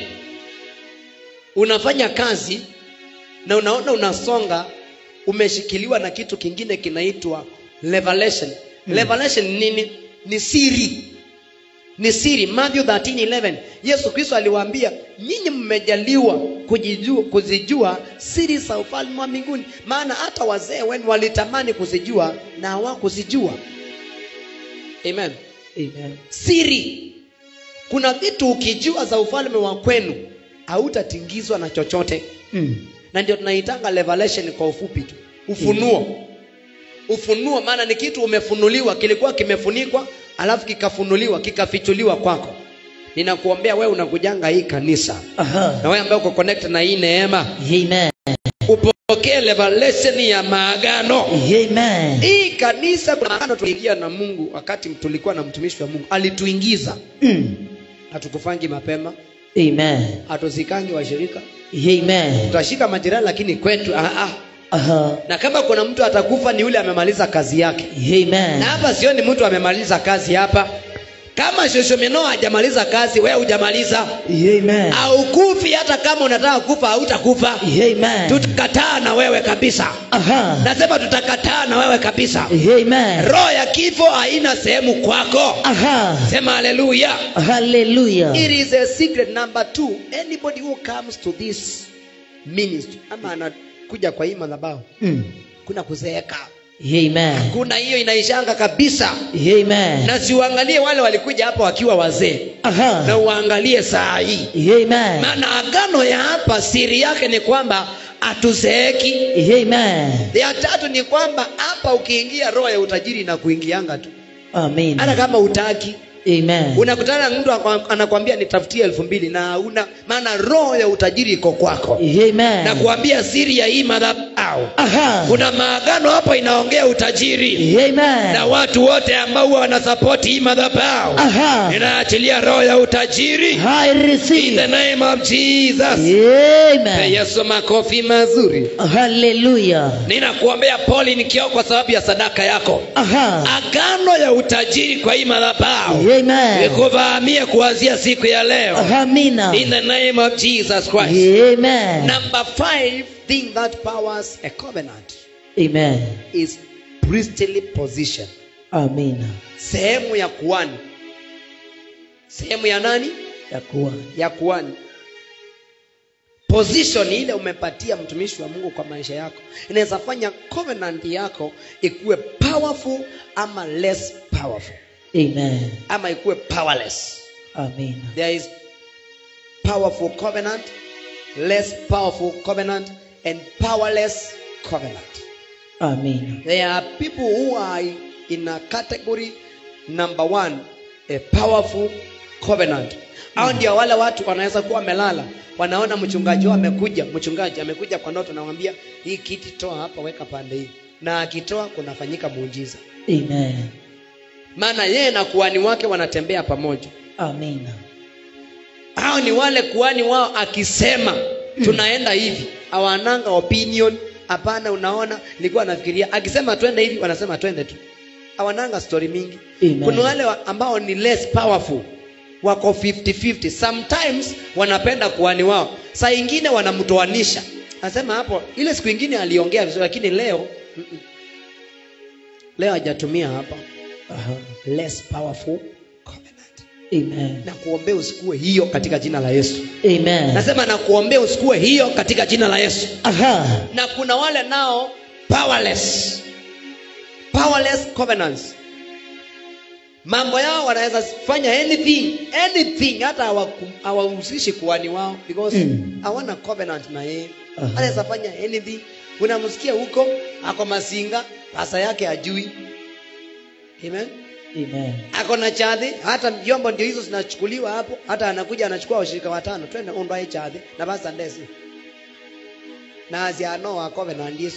unafanya kazi na unaona unasonga, umeshikiliwa na kitu kingine kinaitwa revelation. Revelation nini? Ni siri. Ni siri. Matthew 13:11. Yesu Kristo aliwaambia, nyinyi mmejaliwa kuzijua siri za ufalme wa mbinguni. Maana hata wazee wenu walitamani kuzijua na hawakuzijua. Amen. Amen. Siri. Kuna vitu ukijua za ufalme wa kwenu hautatingizwa na chochote. Na ndio tunaitanga revelation kwa ufupi tu. Ufunuo. Ufunuo maana ni kitu umefunuliwa, kilikuwa kimefunikwa, alafu kikafunuliwa, kikafichuliwa kwako. Ninakuombea wewe unakujanga hii kanisa. Aha. Na wewe ambaye uko connect na hii neema, Amen. upokee revelation ya maagano. Amen. Hii kanisa kuna maagano tuliingia na Mungu wakati tulikuwa na mtumishi wa Mungu. Alituingiza. Hatukufangi mapema. Amen. Hatuzikangi washirika. Amen. Tutashika majirani lakini kwetu Aha. Na kama kuna mtu atakufa ni yule amemaliza kazi yake. Amen. Na hapa sio ni mtu amemaliza kazi hapa. Kama Shoshomeno hajamaliza kazi, wewe hujamaliza. Amen. Au kufi, hata kama unataka kufa hautakufa. Amen. Tutakataa na wewe kabisa. Aha. Nasema tutakataa na wewe kabisa. Amen. Roho ya kifo haina sehemu kwako. Aha. Sema haleluya. Hallelujah. It is a secret. Number 2, anybody who comes to this ministry ama anakuja kwa hii madhabahu, kuna kuzeeka. Amen. Kuna hiyo inaishanga kabisa. Amen. Na siuangalie wale walikuja hapa wakiwa wazee. Aha. Na uangalie saa hii. Amen. Maana agano ya hapa siri yake ni kwamba atuzeeki. Amen. Ya 3 ni kwamba hapa ukiingia roho ya utajiri na kuingianga tu. Amen. Hata kama utaki. Amen. Unakutana na mtu anakuambia nitafutie 2,000 na una maana roho ya utajiri iko kwako. Amen. Na kuambia siri ya hii madhabahu. Aha. Kuna maagano hapa inaongea utajiri. Amen. Na watu wote ambao wanasupport hii madhabahu. Aha. Ninaachilia roho ya utajiri. I receive. In the name of Jesus. Amen. Yesu makofi mazuri. Hallelujah. Ninakuombea poli nikio kwa sababu ya sadaka yako. Aha. Agano ya utajiri kwa hii madhabahu. Amen. Nikuvamia kuanzia siku ya leo. Amina. In the name of Jesus Christ. Amen. Number 5 thing that powers a covenant Amen. is priestly position. Amina. Sehemu ya kuhani. Sehemu ya nani? Ya kuhani. Position ile umepatia mtumishi wa Mungu kwa maisha yako inaweza fanya covenant yako ikuwe powerful ama less powerful. Amen. Ama ikuwe powerless. Amina. There is powerful covenant less powerful covenant, and powerless covenant. Amen. There are people who are in a category number 1, a powerful covenant. Hao ndio wale watu wanaweza kuwa wamelala, wanaona mchungaji wao amekuja kwa ndoto, na anamwambia hii kiti toa hapa, weka pande hii, na akitoa kunafanyika muujiza. Amen. Maana yeye na kuhani wake wanatembea pamoja. Amen. Hao ni wale kuhani wao akisema tunaenda hivi, hawananga opinion. Hapana, unaona nilikuwa nafikiria akisema twende hivi, wanasema twende tu. Hawananga story mingi. Amen. Kuna wale ambao ni less powerful, wako 50-50. Sometimes wanapenda kuhani wao, saa nyingine wanamtoanisha. Anasema hapo ile siku nyingine aliongea vizuri, lakini leo hajatumia hapa. Less powerful covenant. Amen. Na kuombea usikue hiyo katika jina la Yesu. Amen. Nasema na kuombea usikue hiyo katika jina la Yesu. Na kuna wale nao powerless covenants. Mambo yao wanaweza fanya anything, hata hawahusishi kuhani wao because hawana covenant na yeye. Anaweza fanya anything. Unamsikia huko ako Masinga, pasa yake ajui. Amen. Amen. Ako na chadhi, hata vyombo ndio hizo zinachukuliwa hapo, hata anakuja anachukua washirika 5, twende ondoa chadhi na basi ndesi. Na aziano wa covenant Yesu.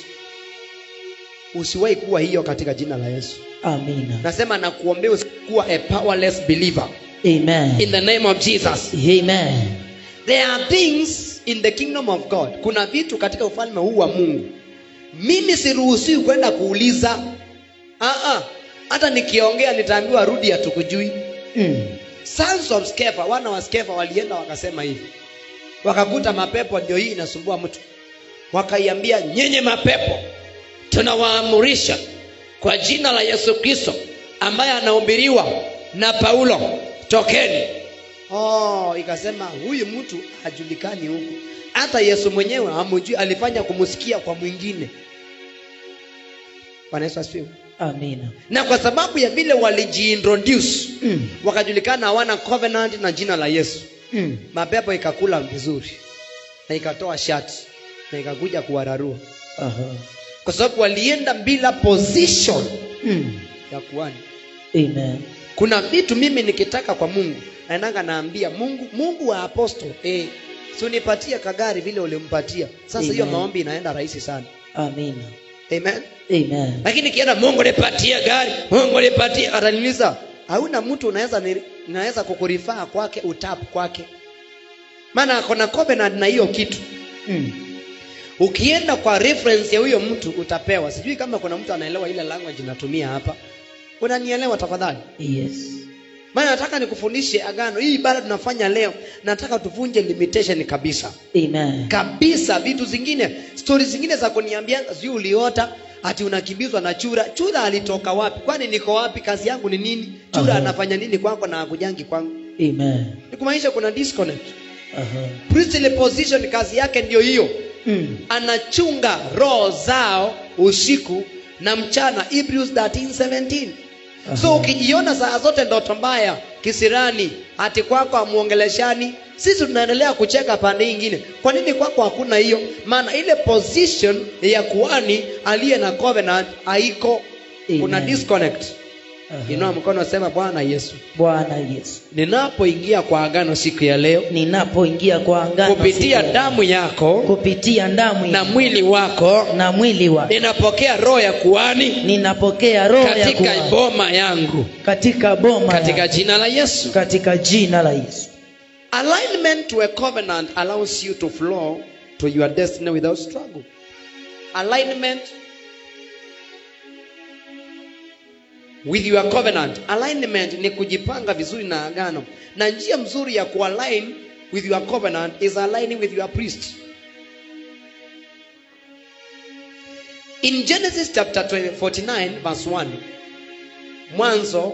Usiwahi kuwa hiyo katika jina la Yesu. Amen. Nasema na kuombea usikuwa a powerless believer. Amen. In the name of Jesus. Amen. There are things in the kingdom of God. Kuna vitu katika ufalme huu wa Mungu mimi siruhusiwi kwenda kuuliza. Hata nikiongea nitaambiwa rudi, hatukujui. Sons of Sceva, wana wa Sceva walienda wakasema hivi. Wakakuta mapepo ndio hii inasumbua mtu. Wakaiambia, nyenye mapepo tunawaamurisha kwa jina la Yesu Kristo ambaye anahubiriwa na Paulo, tokeni. Ikasema huyu mtu hajulikani huku. Hata Yesu mwenyewe hamjui, alifanya kumsikia kwa mwingine. Bwana Yesu asifiwe. Amina. Na kwa sababu ya vile walijiintroduce, wakajulikana hawana covenant na jina la Yesu. Mapepo ikakula vizuri na ikatoa shati na ikakuja kuwararua. Kwa sababu walienda bila position ya kuhani. Amen. Kuna vitu mimi nikitaka kwa Mungu naambia Mungu wa apostle, si unipatie kagari vile ulimpatia. Sasa hiyo maombi inaenda rahisi sana. Amina. Amen. Amen. Lakini kienda Mungu nipatie gari, Mungu nipatie, ataniuliza hauna mtu unaweza kukurifaa kwake, utap kwake. Maana kuna covenant na hiyo kitu. Ukienda kwa reference ya huyo mtu utapewa. Sijui kama kuna mtu anaelewa ile language natumia hapa. Unanielewa tafadhali? Yes. Maana nataka nikufundishe agano. Hii ibada tunafanya leo, nataka tuvunje limitation kabisa. Amen. Kabisa. Vitu zingine, stories zingine za kuniambia sijui uliota ati unakimbizwa na chura. Chura alitoka wapi? Kwani niko wapi? Kazi yangu ni nini? Chura anafanya nini kwako na hakujangi kwangu? Amen. Nikumaanisha kuna disconnect. Priestly position kazi yake ndio hiyo. Anachunga roho zao usiku na mchana. Hebrews 13:17. So ukijiona saa zote ndoto mbaya, kisirani, ati kwako amuongeleshani, sisi tunaendelea kucheka pande nyingine. Kwa nini kwako hakuna hiyo? Maana ile position ya kuhani aliye na covenant haiko. Kuna disconnect. Inua mkono sema Bwana Yesu. Bwana Yesu. Ninapoingia kwa agano siku ya leo, kupitia damu yako, kupitia damu na mwili wako, ninapokea roho ya kuhani, katika boma yangu, katika jina la Yesu. Alignment to a covenant allows you to flow to your destiny without struggle. Alignment with your covenant. Alignment ni kujipanga vizuri na agano. Na njia mzuri ya kualign with your covenant is aligning with your priest. In Genesis chapter 49 verse 1, Mwanzo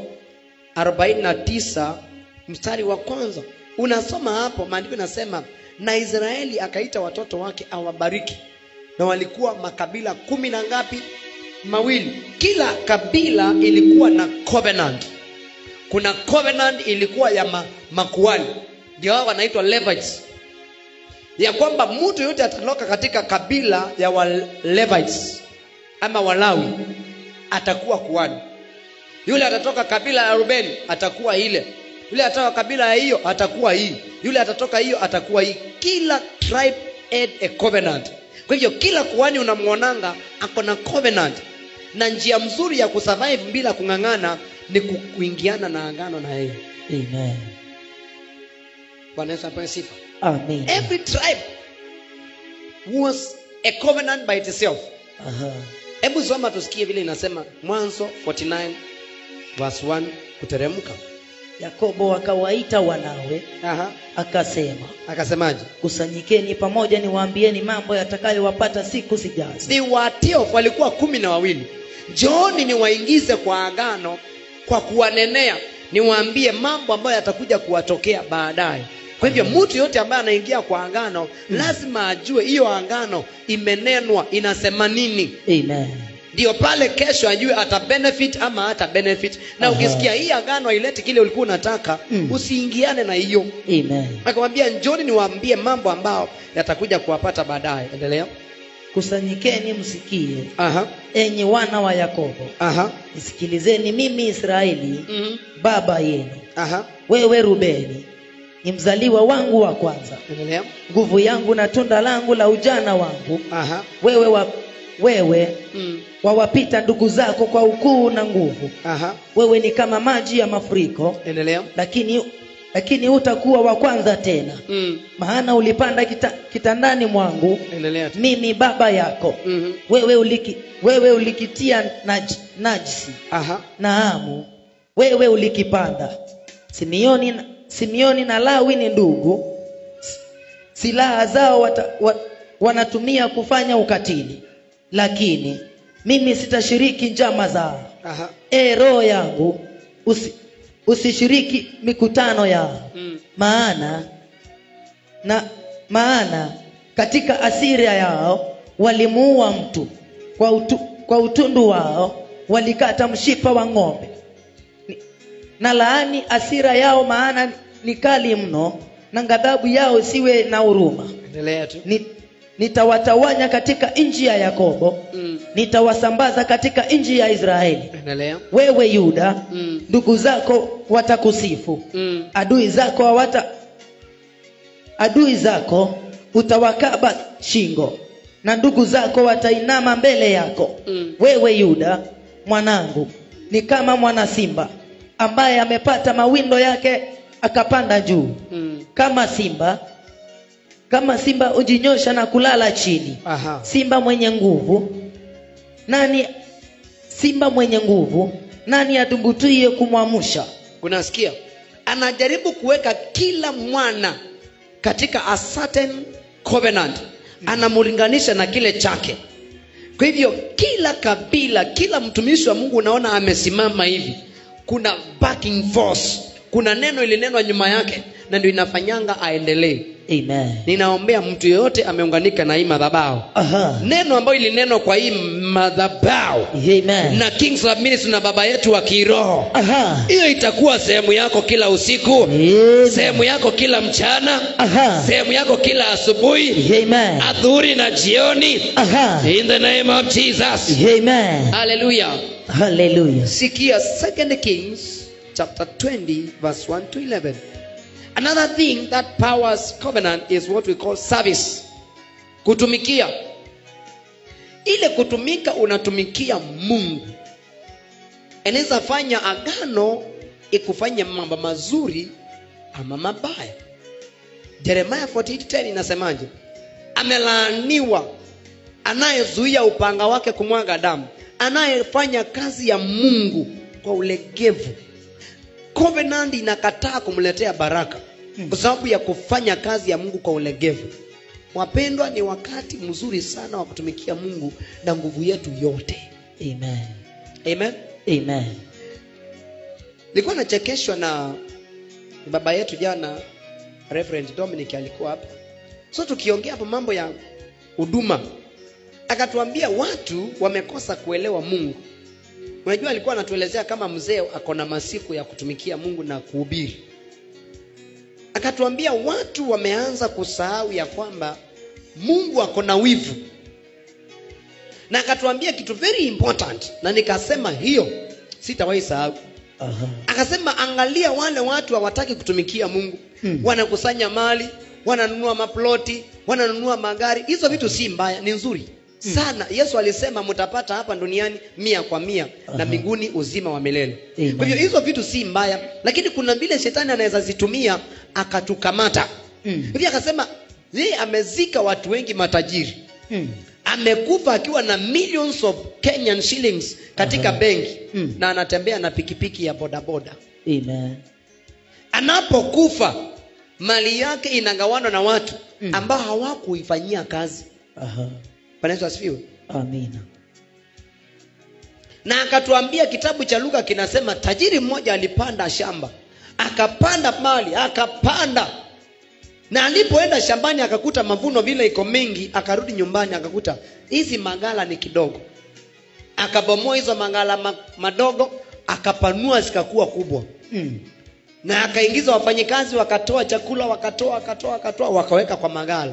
49 mstari wa kwanza, unasoma hapo maandiko yanasema, na Israeli akaita watoto wake awabariki. Na walikuwa makabila 10 na ngapi? 2. Kila kabila ilikuwa na covenant. Kuna covenant ilikuwa ya makuhani, ndio wao wanaitwa Levites. ya kwamba mtu yote atatoka katika kabila ya Levites ama Walawi atakuwa kuhani. Yule atatoka kabila ya Rubeni atakuwa ile. Yule atatoka kabila ya hiyo atakuwa hii. Yule atatoka hiyo atakuwa hii. Kila tribe had a covenant. Kwa hivyo kila kuhani unamuonanga ako na covenant. Na njia mzuri ya kusurvive bila kungangana ni kuingiana na agano na yeye. Amen. Bwana Yesu apewe sifa. Amen. Every tribe was a covenant by itself. Aha. Hebu soma tusikie vile inasema Mwanzo 49 verse 1 kuteremka. Yakobo akawaita wanawe, akasema. Akasemaje? Kusanyikeni pamoja niwaambieni mambo yatakayowapata siku zijazo. Ni watio walikuwa 12. Njooni niwaingize kwa agano kwa kuwanenea, niwaambie mambo ambayo yatakuja kuwatokea baadaye. Kwa hivyo mtu yote ambaye anaingia kwa agano lazima ajue hiyo agano imenenwa inasema nini. Amen. Ndio pale kesho ajue ata benefit ama hata benefit. Na ukisikia hii agano haileti kile ulikuwa unataka, usiingiane na hiyo. Amen. Akamwambia njoni niwaambie mambo ambayo yatakuja kuwapata baadaye. Endelea. Kusanyikeni msikie. Enyi wana wa Yakobo. Nisikilizeni mimi Israeli, baba yenu. Wewe Rubeni, ni mzaliwa wangu wa kwanza. Endelea. Nguvu yangu na tunda langu la ujana wangu. Wewe wawapita ndugu zako kwa ukuu na nguvu. Wewe ni kama maji ya mafuriko. Endelea. Lakini hutakuwa wa kwanza tena. Maana ulipanda kitandani mwangu. Endelea. Mimi baba yako. Wewe ulikitia najisi. Naamu, wewe ulikipanda. Simeoni na Lawi ni ndugu. Silaha zao wanatumia kufanya ukatili, lakini mimi sitashiriki njama zao. Roho yangu usishiriki mikutano yao. Maana katika asira yao walimuua mtu, kwa utundu wao walikata mshipa wa ng'ombe. Na laani asira yao, maana ni kali mno, na ghadhabu yao siwe na huruma. Endelea tu. Nitawatawanya katika nchi ya Yakobo. Nitawasambaza katika nchi ya Israeli. Endelea. Wewe Yuda, ndugu zako watakusifu. Adui zako utawakaba shingo, na ndugu zako watainama mbele yako. Wewe Yuda, mwanangu, ni kama mwana simba ambaye amepata mawindo yake akapanda juu. Kama simba ujinyosha na kulala chini. Simba mwenye nguvu, nani atumbutie kumwamusha? Unasikia? Anajaribu kuweka kila mwana katika a certain covenant. Anamulinganisha na kile chake. Kwa hivyo kila kabila, kila mtumishi wa Mungu unaona amesimama hivi, kuna backing force, kuna neno ilinenwa nyuma yake, na ndio inafanyanga aendelee. Amen. Ninaombea mtu yeyote ameunganika na hii madhabahu. Neno ambayo ilinenwa kwa hii madhabahu. Amen. Na Kings Love Ministry na baba yetu wa kiroho. Hiyo itakuwa sehemu yako kila usiku. Amen. Sehemu yako kila mchana. Sehemu yako kila asubuhi. Amen. Adhuhuri na jioni. In the name of Jesus. Amen. Hallelujah. Hallelujah. Sikia 2 Kings chapter 20 verse 1 to 11. Another thing that powers covenant is what we call service. Kutumikia. Ile kutumika, unatumikia Mungu. Eneza fanya agano ikufanya mambo mazuri ama mabaya. Jeremiah 48:10 inasemaje? Amelaaniwa anayezuia upanga wake kumwaga damu, anayefanya kazi ya Mungu kwa ulegevu. Covenant inakataa kumletea baraka kwa sababu ya kufanya kazi ya Mungu kwa ulegevu. Wapendwa, ni wakati mzuri sana wa kutumikia Mungu na nguvu yetu yote. Amen. Amen. Amen. Nilikuwa nachekeshwa na baba yetu jana, Reverend Dominic alikuwa hapa. So tukiongea hapo mambo ya huduma, akatuambia watu wamekosa kuelewa Mungu. Unajua alikuwa anatuelezea kama mzee ako na masiku ya kutumikia Mungu na kuhubiri. Akatuambia watu wameanza kusahau ya kwamba Mungu ako na wivu. Na akatuambia kitu very important, na nikasema hiyo sitawahi sahau. Akasema angalia wale watu hawataki kutumikia Mungu. Wanakusanya mali, wananunua maploti, wananunua magari. Hizo vitu si mbaya, ni nzuri sana. Yesu alisema mtapata hapa duniani 100 kwa 100 na mbinguni uzima wa milele. Kwa hivyo hizo vitu si mbaya, lakini kuna vile shetani anaweza zitumia akatukamata. Hivi akasema yeye amezika watu wengi matajiri. Amekufa akiwa na millions of Kenyan shillings katika benki, na anatembea na pikipiki ya bodaboda. Amen. Anapokufa mali yake inagawanwa na watu ambao hawakuifanyia kazi. Bwana Yesu asifiwe. Amina. Na akatuambia kitabu cha Luka kinasema tajiri mmoja alipanda shamba, akapanda mali, akapanda. Na alipoenda shambani akakuta mavuno vile iko mengi, akarudi nyumbani akakuta hizi magala ni kidogo. Akabomoa hizo magala madogo, akapanua zikakuwa kubwa. Na akaingiza wafanyikazi, wakatoa chakula, wakatoa wakaweka kwa magala.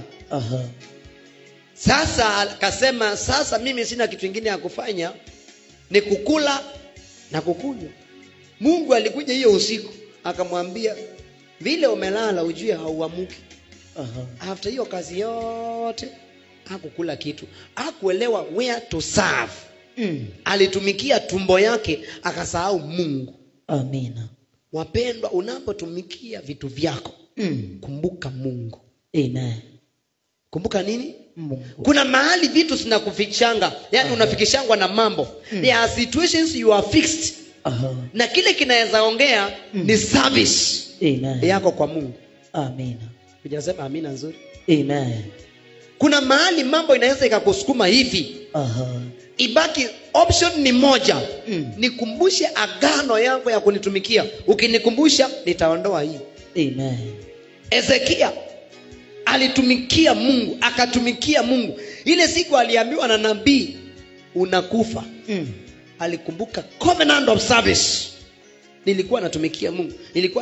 Sasa akasema sasa mimi sina kitu kingine ya kufanya, ni kukula na kukunywa. Mungu alikuja hiyo usiku akamwambia vile umelala ujue hauamuki. After hiyo kazi yote hakukula kitu, hakuelewa where to serve. Alitumikia tumbo yake akasahau Mungu. Amina. Wapendwa, unapotumikia vitu vyako kumbuka Mungu. Amen. Kumbuka nini? Mungu. Kuna mahali vitu zinakufikishanga, yani unafikishangwa na mambo. There are situations you are fixed. Na kile kinaweza ongea ni service yako kwa Mungu. Amina. Hujasema amina nzuri? Amen. Kuna mahali mambo inaweza ikakusukuma hivi. Ibaki option ni moja. Nikumbushe agano yangu ya kunitumikia. Ukinikumbusha nitaondoa hii. Amen. Ezekia alitumikia Mungu, akatumikia Mungu. Ile siku aliambiwa na nabii unakufa. Alikumbuka covenant of service. Nilikuwa natumikia Mungu, nilikuwa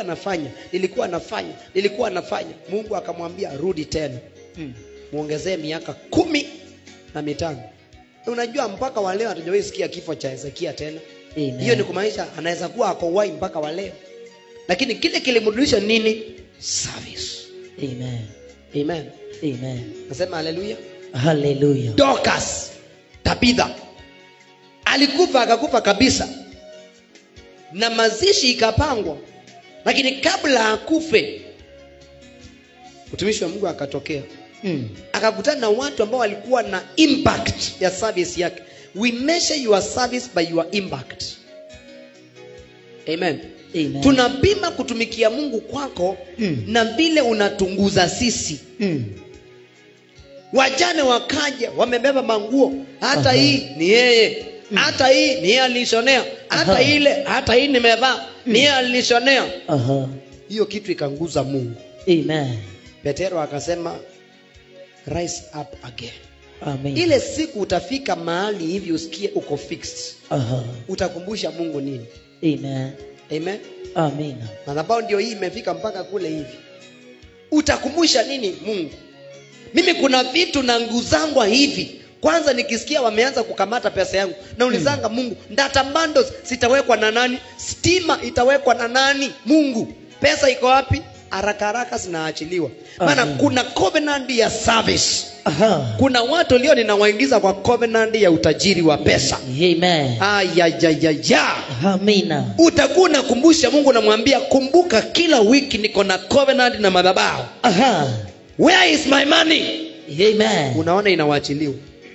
nafanya. Mungu akamwambia rudi tena. Muongezee miaka 15. Unajua mpaka wa leo hatujawahi sikia kifo cha Ezekia tena. Hiyo ni kumaanisha anaweza kuwa ako wai mpaka wa leo. Lakini kile kilimrudisha nini? Service. Amen. Amen. Amen. Nasema haleluya. Haleluya. Dorcas, Tabitha alikufa, akakufa kabisa, na mazishi ikapangwa, lakini kabla akufe mtumishi wa Mungu akatokea. Akakutana na watu ambao walikuwa na impact ya service yake. We measure your service by your impact. Amen. Amen. Tunapima kutumikia Mungu kwako na vile unatunguza sisi. Wajane wakaja wamebeba manguo, hata hii ni yeye, hata hii ni yeye alishonea, hata ile, hata hii nimevaa ni yeye alishonea. Hiyo kitu ikanguza Mungu. Amen. Petero akasema rise up again. Amen. Ile siku utafika mahali hivi usikie uko fixed. Utakumbusha Mungu nini? Amen. Amen. Amina. Madhabahu ndio hii imefika mpaka kule hivi. Utakumbusha nini Mungu? Mimi kuna vitu na nguzangwa hivi. Kwanza nikisikia wameanza kukamata pesa yangu, na ulizanga Mungu, data bundles sitawekwa na nani? Stima itawekwa na nani? Mungu, pesa iko wapi? Haraka zinaachiliwa. Maana kuna covenant ya service. Kuna watu leo ninawaingiza kwa covenant ya utajiri wa pesa. Amen. Amina. Utakuwa unakumbusha Mungu, namwambia kumbuka kila wiki niko na covenant na madhabahu. Where is my money? Amen. Unaona inawaachiliwa.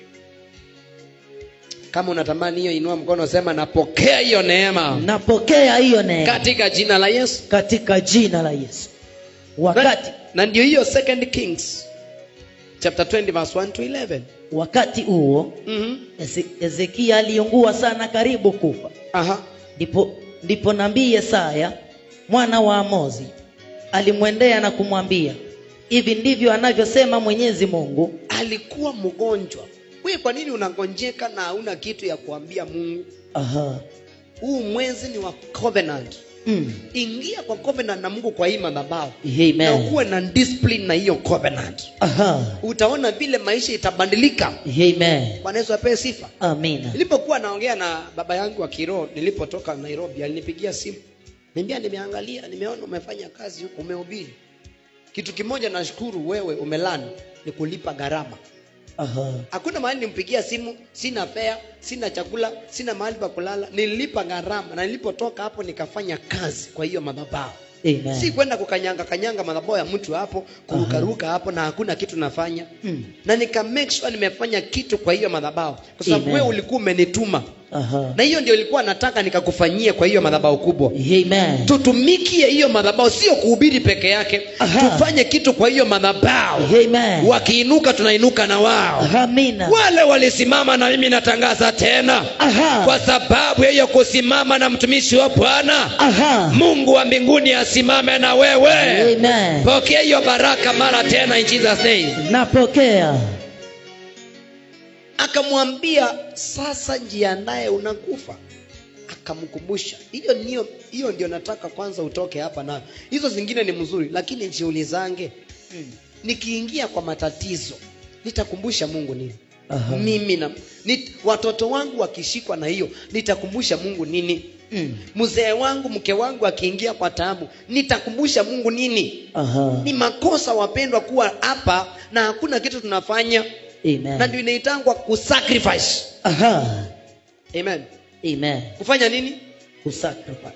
Kama unatamani hiyo, inua mkono, sema napokea hiyo neema. Napokea hiyo neema katika jina la Yesu. Katika jina la Yesu. Wakati na ndio hiyo 2 Kings chapter 20 verse 1 to 11. Wakati huo Ezekia aliungua sana karibu kufa. Ndipo nabii Yesaya mwana wa Amozi alimwendea na kumwambia, hivi ndivyo anavyosema Mwenyezi Mungu. Alikuwa mgonjwa. Wewe kwa nini unagonjeka na hauna kitu ya kuambia Mungu? Huu mwezi ni wa covenant. Ingia kwa covenant na Mungu kwa hii madhabahu. Amen. Na ukuwe na discipline na hiyo covenant. Utaona vile maisha itabadilika. Amen. Bwana Yesu apewe sifa. Amina. Nilipokuwa naongea na baba yangu wa kiroho nilipotoka Nairobi, alinipigia simu. Niambia, nimeangalia, nimeona umefanya kazi huko, umehubiri. Kitu kimoja nashukuru wewe umelani ni kulipa gharama. Hakuna mahali nimpigia simu, sina fare, sina chakula, sina mahali pa kulala. Nilipa gharama na nilipotoka hapo nikafanya kazi kwa hiyo madhabahu. Amen. Si kwenda kukanyanga madhabahu ya mtu hapo, kurukaruka hapo na hakuna kitu nafanya. Na nika make sure nimefanya kitu kwa hiyo madhabahu kwa sababu wewe ulikuwa umenituma. Na hiyo ndio ilikuwa nataka nikakufanyia kwa hiyo madhabahu kubwa. Amen. Tutumikie hiyo madhabahu, sio kuhubiri peke yake. Tufanye kitu kwa hiyo madhabahu. Amen. Wakiinuka tunainuka na wao. Amina. Wale walisimama na mimi natangaza tena. Kwa sababu ya hiyo kusimama na mtumishi wa Bwana, Mungu wa mbinguni asimame na wewe. Amen. Pokea hiyo baraka mara tena in Jesus name. Napokea. Akamwambia, sasa jiandae unakufa. Akamkumbusha, hiyo ndio nataka kwanza utoke hapa nayo. Hizo zingine ni mzuri, lakini jiulizange, nikiingia kwa matatizo nitakumbusha Mungu nini? Mimi na watoto wangu wakishikwa na hiyo nitakumbusha Mungu nini? Mzee wangu, mke wangu akiingia kwa taabu nitakumbusha Mungu nini? Ni makosa wapendwa kuwa hapa na hakuna kitu tunafanya. Amen. Na ndio inaitangwa kusacrifice. Amen. Amen. Kufanya nini? Kusacrifice.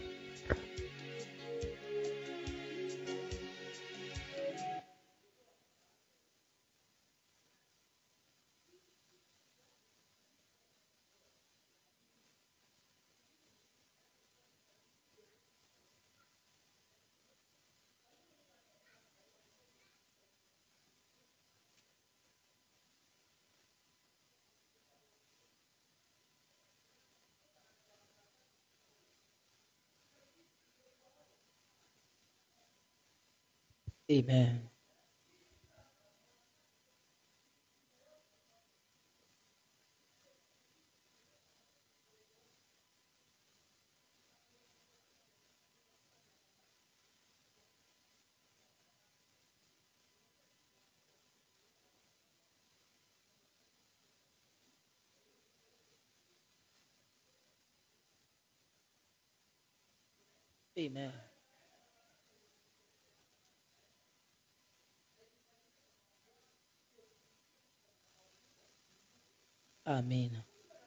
Amen. Amen. Amen.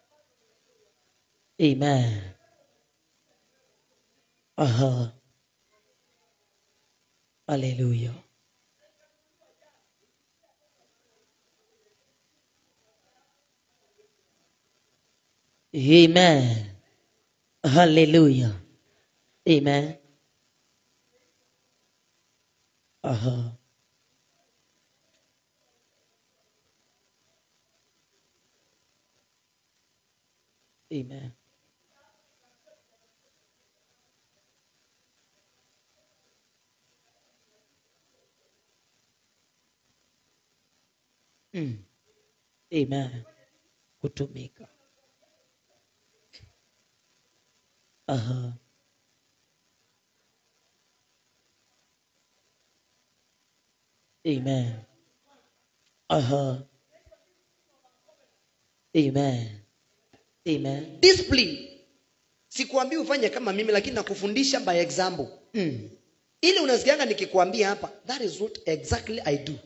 Amen. Hallelujah. Amen. Hallelujah. Amen. Amen. Amen. Kutumika. Amen. Amen. Amen. Discipline. Sikuambii ufanye kama mimi, lakini nakufundisha by example. Ili unasikianga nikikwambia hapa, that is what exactly I do.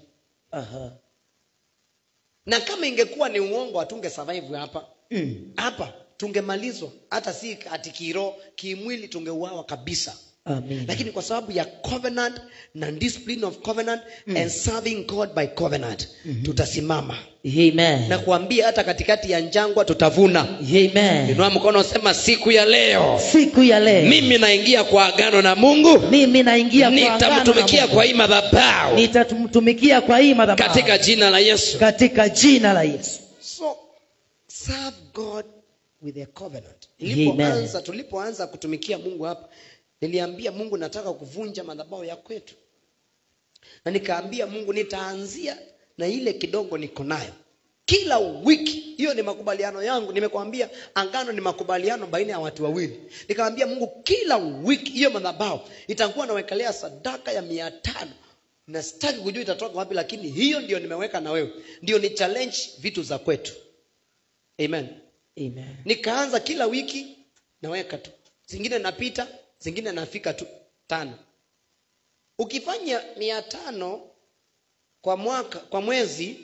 Na kama ingekuwa ni uongo hatunge survive hapa. Hapa tungemalizwa, hata si ati kiroho, kimwili tungeuawa kabisa. Amen. Lakini kwa sababu ya covenant na discipline of covenant and serving God by covenant, tutasimama. Amen. Na kuambia hata katikati ya njangwa tutavuna. Amen. Inua mkono, sema siku ya leo. Siku ya leo. Mimi naingia kwa agano na Mungu. Mimi naingia kwa agano. Nitamtumikia kwa hii madhabahu. Nitamtumikia kwa hii madhabahu. Katika jina la Yesu. Katika jina la Yesu. So serve God with a covenant. Tulipoanza kutumikia Mungu hapa, niliambia Mungu nataka kuvunja madhabahu ya kwetu. Na nikaambia Mungu nitaanzia na ile kidogo niko nayo. Kila wiki. Hiyo ni makubaliano yangu. Nimekwambia agano ni makubaliano baina ya watu wawili. Nikamwambia Mungu kila wiki hiyo madhabahu itakuwa nawekelea sadaka ya 500. Na sitaki kujua itatoka wapi, lakini hiyo ndio nimeweka na wewe. Ndio ni challenge vitu za kwetu. Amen. Amen. Nikaanza kila wiki naweka tu. Zingine napita, zingine nafika tu 5. Ukifanya 500 kwa mwaka, kwa mwezi,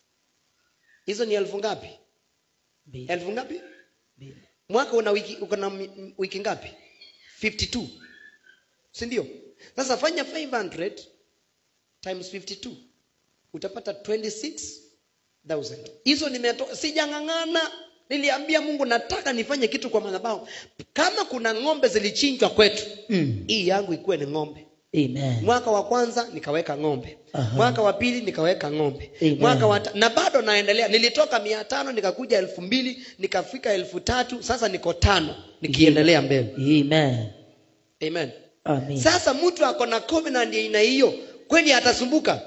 hizo ni 1000 ngapi? 1000 ngapi? Mwaka una wiki ngapi? 52. Si ndio? Sasa fanya 500 times 52. Utapata 26,000. Hizo nimetoa, sijangangana. Niliambia Mungu nataka nifanye kitu kwa madhabahu. Kama kuna ng'ombe zilichinjwa kwetu, hii yangu ikuwe ni ng'ombe. Amen. Mwaka wa kwanza nikaweka ng'ombe. Mwaka wa pili nikaweka ng'ombe. Amen. Mwaka wa na bado naendelea. Nilitoka 500 nikakuja 2000 nikafika 3000, sasa niko 5 nikiendelea mbele. Amen. Amen. Amen. Sasa mtu ako na covenant ya aina hiyo, kweli atasumbuka?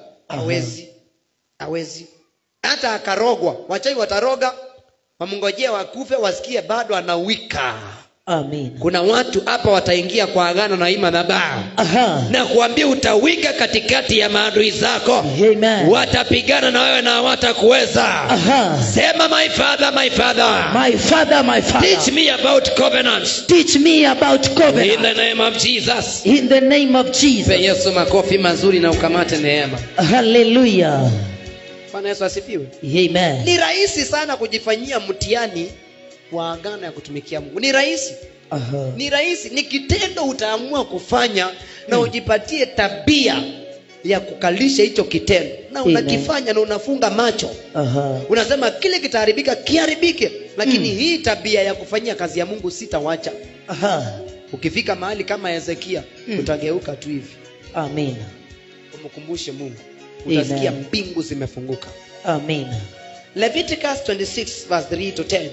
Hawezi. Hata akarogwa, wachai wataroga, wamngojea wakufe wasikie bado anawika. Amen. Kuna watu hapa wataingia kwa agano na hii madhabahu. Na kuambia utawika katikati ya maadui zako. Amen. Watapigana na wewe na hawatakuweza. Sema my father, my father. My father, my father. Teach me about covenants. Teach me about covenant. In the name of Jesus. In the name of Jesus. Pe Yesu makofi mazuri na ukamate neema. Hallelujah. Bwana Yesu asifiwe. Amen. Ni rahisi sana kujifanyia mtihani wa agano ya kutumikia Mungu. Ni rahisi. Ni rahisi, ni kitendo utaamua kufanya na ujipatie tabia ya kukalisha hicho kitendo. Na unakifanya na unafunga macho. Unasema kile kitaharibika kiharibike, lakini hii tabia ya kufanyia kazi ya Mungu sitawacha. Ukifika mahali kama Hezekia, utageuka tu hivi. Amen. Umkumbushe Mungu. Utasikia mbingu zimefunguka. Amen. Leviticus 26 verse 3 to 10.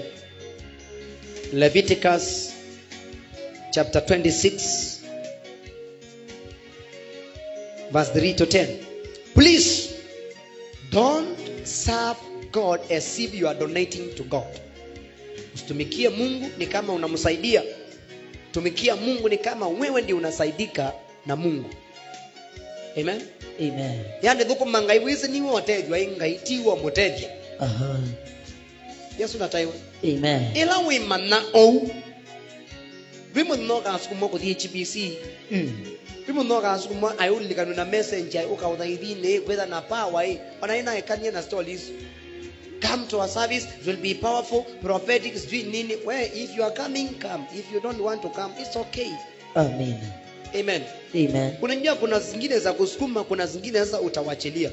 Leviticus chapter 26 verse 3 to 10. Please don't serve God as if you are donating to God. Usitumikie Mungu ni kama unamsaidia. Tumikia Mungu ni kama wewe ndiye unasaidika na Mungu. Amen. Amen. Yande dhuko mangaiwizi ni wotejwa ingaitiwa mutejia. Yesu nataiwa. Amen. Ila wimana o. Bimu noka asukumo ko HBC. Bimu noka asukumo ayulikanu na messenger ukaudhaidhine kwenda na power wanaina ekania na stories. Come to our service, it will be powerful, prophetic, nini. Where if you are coming, come. If you don't want to come, it's okay. Amen. Amen. Amen. Unajua kuna zingine za kusukuma, kuna zingine sasa utawachilia.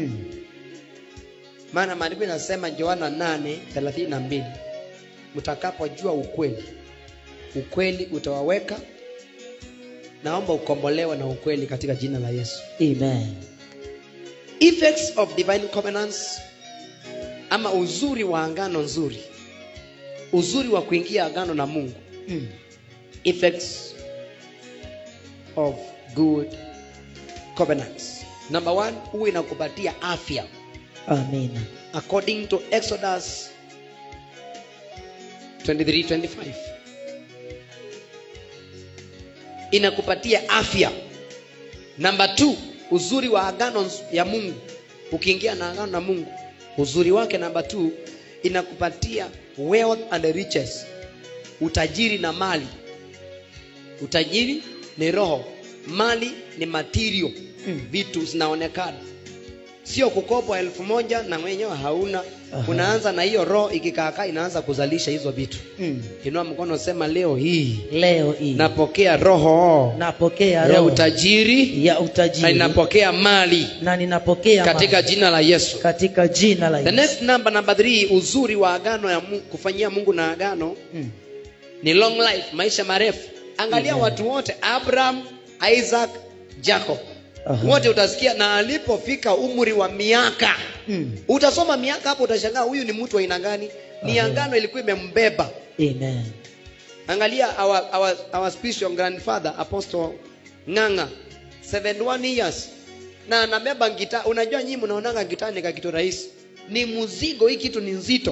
Maana maandiko yanasema Yohana 8:32, mtakapojua ukweli, ukweli utawaweka. Naomba ukombolewe na ukweli katika jina la Yesu. Amen. Effects of divine covenants, ama uzuri wa agano nzuri, uzuri wa kuingia agano na Mungu. Effects of good covenants. Number 1, huwa inakupatia afya. Amen. According to Exodus 23:25. Inakupatia afya. Number 2, uzuri wa agano ya Mungu. Ukiingia na agano na Mungu, uzuri wake number 2, inakupatia wealth and riches. Utajiri na mali. Utajiri ni roho, mali ni material. Vitu zinaonekana. Sio kukopwa 1000 na mwenyewe hauna. Unaanza na hiyo roho, ikikaa inaanza kuzalisha hizo vitu. Inua mkono, sema leo hii napokea roho. Napokea roho ya utajiri, na ninapokea mali, na ninapokea katika jina la Yesu. Katika jina la Yesu. The next number 3, uzuri wa agano ya Mungu, kufanyia Mungu na agano ni long life, maisha marefu. Angalia watu wote, Abraham, Isaac, Jacob. Wote utasikia na alipofika umri wa miaka. Utasoma miaka hapo utashangaa huyu ni mtu wa aina gani? Ni agano ilikuwa imembeba. Amen. Angalia our spiritual grandfather Apostle Nganga, 71 years. Na anabeba gitaa. Unajua nyinyi mnaonanga gitaa ni kitu rahisi. ni mzigo. Hii kitu ni nzito.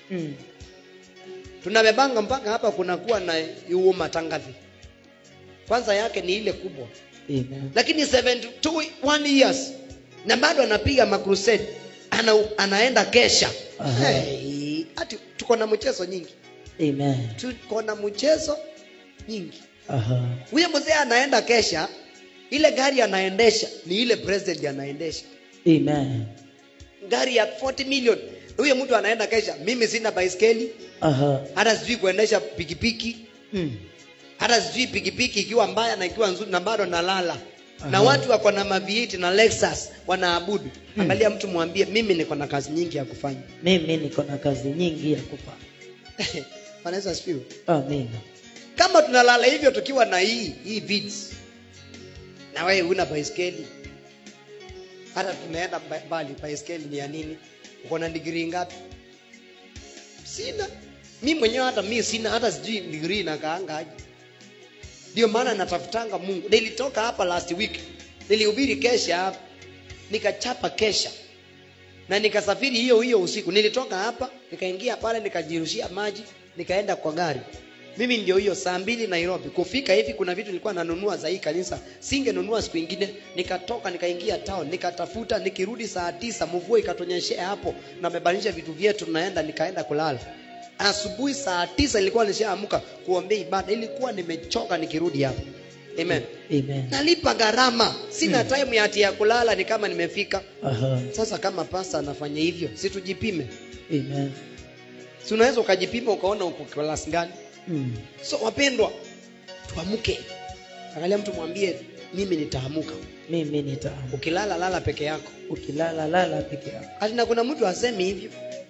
Tunabebanga mpaka hapa kunakuwa na huo matangazi. Kwanza yake ni ile kubwa. Amen. Lakini 71 years na bado anapiga makrusade. Anaenda kesha. Hey, ati tuko na mchezo nyingi. Amen. Tuko na mchezo nyingi. Huyo mzee anaenda kesha, ile gari anaendesha ni ile president anaendesha. Amen. Gari ya 40 million. Huyo mtu anaenda kesha. Mimi sina baiskeli. Hata sijui kuendesha pikipiki. Hata sijui pikipiki ikiwa mbaya na ikiwa nzuri, na bado nalala. Na watu wako na mavieti na Lexus wanaabudu. Angalia mtu mwambie, mimi niko na kazi nyingi ya kufanya. Mimi niko na kazi nyingi ya kufanya. Bwana asifiwe. Amen. Kama tunalala hivyo tukiwa na hii beats, na wewe una baiskeli, hata tumeenda mbali, baiskeli ni ya nini? Uko na degree ngapi? Sina. Mimi mwenyewe hata mimi sina, hata sijui degree na kaanga aje. Ndio maana natafutanga Mungu. Nilitoka hapa last week, nilihubiri kesha hapa, nikachapa kesha, na nikasafiri hiyo usiku. Nilitoka hapa, nikaingia pale, nikajirushia maji, nikaenda kwa gari. Mimi ndio hiyo saa 2 Nairobi. Kufika hivi kuna vitu nilikuwa nanunua za hii kanisa, singenunua siku nyingine. Nikatoka nikaingia town, nikatafuta, nikirudi saa 9 mvua ikatonyeshea hapo, na mebadilisha vitu vyetu, nikaenda kulala. Asubuhi saa 9 nilikuwa nishaamka kuombea ibada. Ilikuwa nimechoka nikirudi hapo. Amen. Amen. Nalipa gharama. Sina time ya kulala, ni kama nimefika. Sasa kama pasta anafanya hivyo, si tujipime. Amen. Si unaweza ukajipima ukaona uko class gani? So wapendwa, tuamke. Angalia mtu mwambie, mimi nitaamuka. Mimi nitaamuka. Ukilala lala peke yako. Ukilala lala peke yako. Hata kuna mtu asemi hivyo.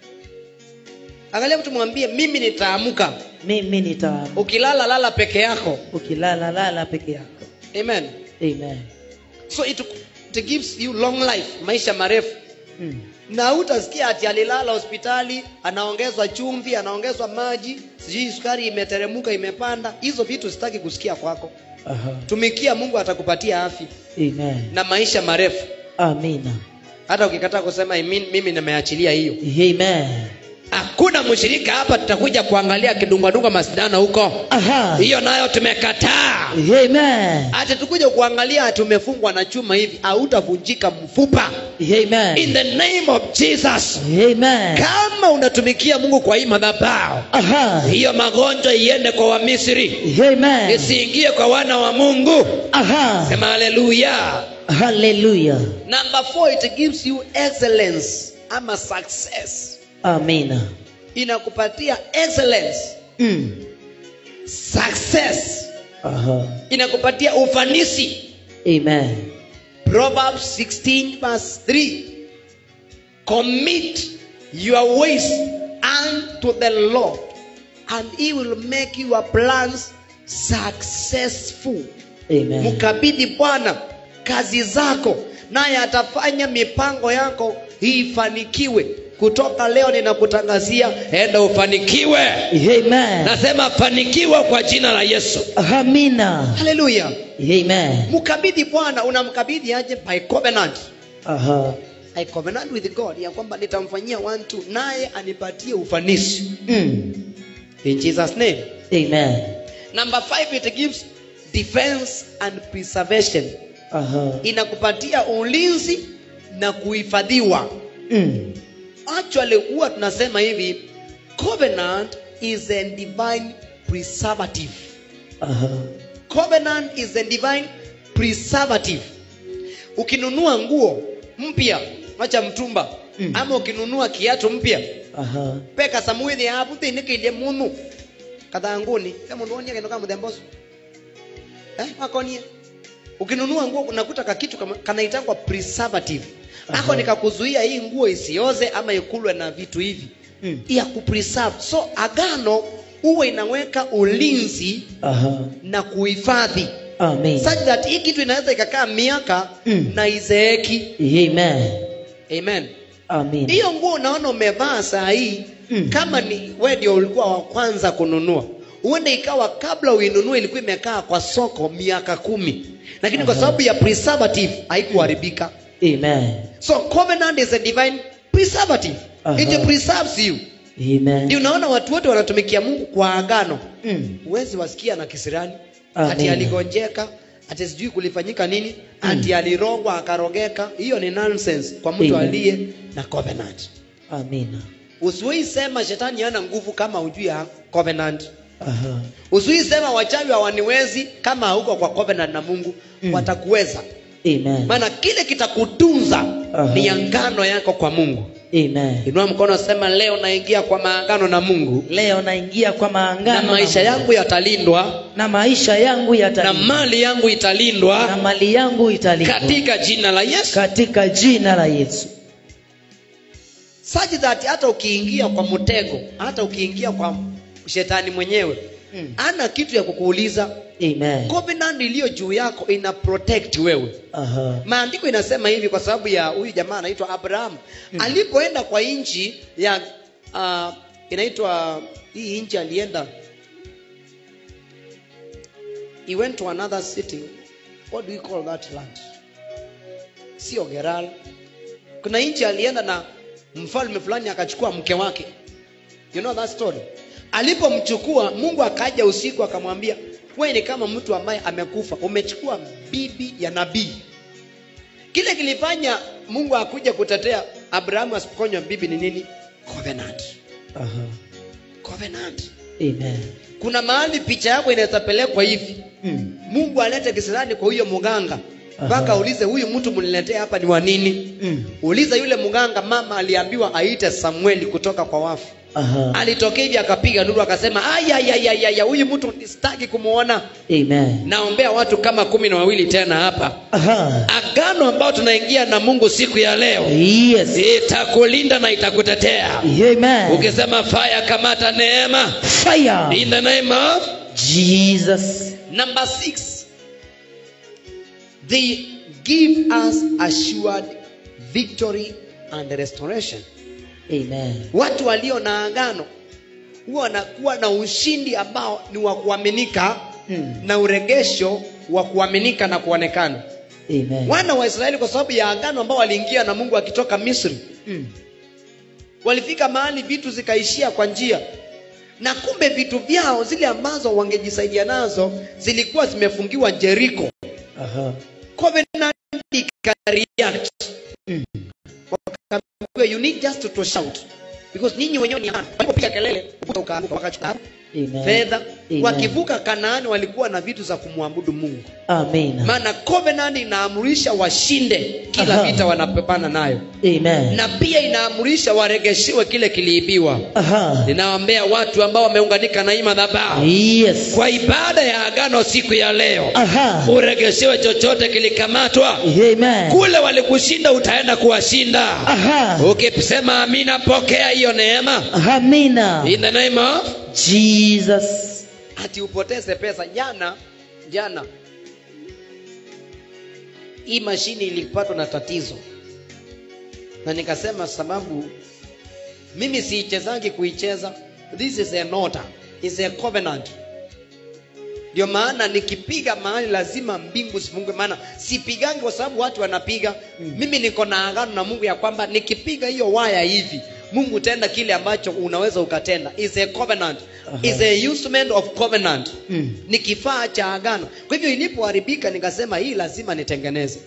Angalia mtu mwambie, mimi nitaamuka. Mimi nitaamuka. Ukilala lala peke yako. Ukilala lala peke yako. Amen. Amen. So it gives you long life, maisha marefu. Na utasikia ati alilala hospitali, anaongezwa chumvi, anaongezwa maji, sijui sukari imeteremuka, imepanda. Hizo vitu sitaki kusikia kwako. Tumikia Mungu, atakupatia afya. Amen. Na maisha marefu. Amina. Hata ukikataa kusema mimi nimeachilia hiyo. Amen. Hakuna mshirika hapa tutakuja kuangalia kidungwa masindano huko. Hiyo nayo tumekataa. Amen. Hata tukuja kuangalia tumefungwa na chuma hivi, hautavunjika mfupa. Amen. In the name of Jesus. Amen. Kama unatumikia Mungu kwa hii madhabahu, hiyo magonjwa iende kwa Wamisri. Amen. Isiingie kwa wana wa Mungu. Sema haleluya. Hallelujah. Number 4, it gives you excellence ama success. Amina. Inakupatia excellence. Success. Inakupatia ufanisi. Amen. Proverbs 16 verse 3. Commit your ways unto the Lord, and he will make your plans successful. Amen. Mkabidhi Bwana kazi zako, naye atafanya mipango yako ifanikiwe. Kutoka leo ninakutangazia, enda ufanikiwe. Amen. Nasema fanikiwa kwa jina la Yesu. Amina. Hallelujah. Amen. Mkabidhi Bwana. Unamkabidhi aje? By covenant. I covenant with God ya kwamba nitamfanyia watu naye anipatie ufanisi. In Jesus name. Amen. Number 5, it gives defense and preservation. Inakupatia ulinzi na kuhifadhiwa. Actually huwa tunasema hivi, covenant is a divine preservative. Covenant is a divine preservative. Ukinunua nguo mpya, acha mtumba, ama ukinunua kiatu mpya, peka samuithi hapo tinikile munu kadanguni kama ndonia kendo kama mdemboso akonie. Ukinunua nguo unakuta kitu kanaitangwa preservative. Ako nikakuzuia hii nguo isioze ama ikulwe na vitu hivi. Ya kupreserve. So agano huwa inaweka ulinzi na kuhifadhi. Amen. Such that hii kitu inaweza ikakaa miaka na izeeki. Amen. Amen. Amen. Hiyo nguo unaona umevaa saa hii, kama ni wewe ndio ulikuwa wa kwanza kununua, uende ikawa kabla uinunue ilikuwa imekaa kwa soko miaka 10. Lakini kwa sababu ya preservative haikuharibika. Amen. So covenant is a divine preservative. It preserves you. Amen. Ndio unaona watu wote wanatumikia Mungu kwa agano. Huwezi wasikia na kisirani. Ati aligonjeka, ati sijui kulifanyika nini, ati alirogwa akarogeka. Hiyo ni nonsense kwa mtu aliye na covenant. Amina. Usiwaisema shetani hana nguvu kama hujui ya covenant. Usiwaisema wachawi hawaniwezi kama hauko kwa covenant na Mungu. Watakuweza. Amen. Maana kile kitakutunza ni agano yako kwa Mungu. Amen. Inua mkono sema leo naingia kwa maagano na Mungu. Leo naingia kwa maagano na maisha yangu yatalindwa. Na maisha yangu yatalindwa. Na mali yangu italindwa. Na mali yangu italindwa. Katika jina la Yesu. Katika jina la Yesu. Such that hata ukiingia kwa mtego, hata ukiingia kwa shetani mwenyewe, ana kitu ya kukuuliza. Amen. Covenant iliyo juu yako ina protect wewe. Maandiko inasema hivi kwa sababu ya huyu jamaa anaitwa Abraham. Alipoenda kwa nchi ya inaitwa hii nchi alienda. He went to another city. What do you call that land? Sio Gerar. Kuna nchi alienda na mfalme fulani akachukua mke wake. You know that story? Alipomchukua Mungu akaja usiku akamwambia, wewe ni kama mtu ambaye amekufa, umechukua bibi ya nabii. Kile kilifanya Mungu akuje kutetea Abrahamu asipokonywa bibi ni nini? Covenant. Covenant. Amen. Kuna mahali picha yako inaweza pelekwa hivi. Mungu alete kisirani kwa huyo mganga. Mpaka ulize huyu mtu mniletea hapa ni wa nini? Uliza yule mganga, mama aliambiwa aite Samueli kutoka kwa wafu. Alitokea hivi akapiga nuru akasema aya huyu mtu sitaki kumuona. Amen. Naombea watu kama 12 tena hapa. Agano ambao tunaingia na Mungu siku ya leo. Yes. Itakulinda na itakutetea. Amen. Ukisema fire, kamata neema. Fire. In the name of Jesus. Number 6. They give us assured victory and restoration. Amen. Watu walio na agano huwa wanakuwa na ushindi ambao ni wa kuaminika na uregesho wa kuaminika na kuonekana. Amen. Wana wa Israeli kwa sababu ya agano ambao waliingia na Mungu akitoka Misri. Walifika mahali vitu zikaishia kwa njia. Na kumbe vitu vyao zile ambazo wangejisaidia nazo zilikuwa zimefungiwa Jericho. Covenant react. You need just to shout. Because ninyi wenyewe ni walipopiga kelele ukaanguka wakachukua fedha. Wakivuka Kanaani walikuwa na vitu za kumwabudu Mungu. Amen. Maana covenant inaamurisha washinde kila vita wanapepana nayo. Amen. Na pia inaamurisha waregeshiwe kile kiliibiwa. Ninawaambia watu ambao wameunganika na hii madhabahu. Yes. Kwa ibada ya agano siku ya leo. Uregeshiwe chochote kilikamatwa. Amen. Kule walikushinda utaenda kuwashinda. Ukisema amina pokea hiyo neema. Amina. In the name of Jesus. Ati upoteze pesa. Jana hii mashini ilipatwa na tatizo. Na nikasema sababu mimi siichezangi kuicheza. This is an order. It's a covenant. Ndio maana nikipiga mahali lazima mbingu zifungue. Maana sipigangi kwa sababu watu wanapiga. Mimi niko na agano na Mungu ya kwamba nikipiga hiyo waya hivi Mungu tenda kile ambacho unaweza ukatenda. Is a covenant. Is a instrument of covenant. Ni kifaa cha agano. Kwa hivyo ilipoharibika nikasema hii lazima nitengeneze.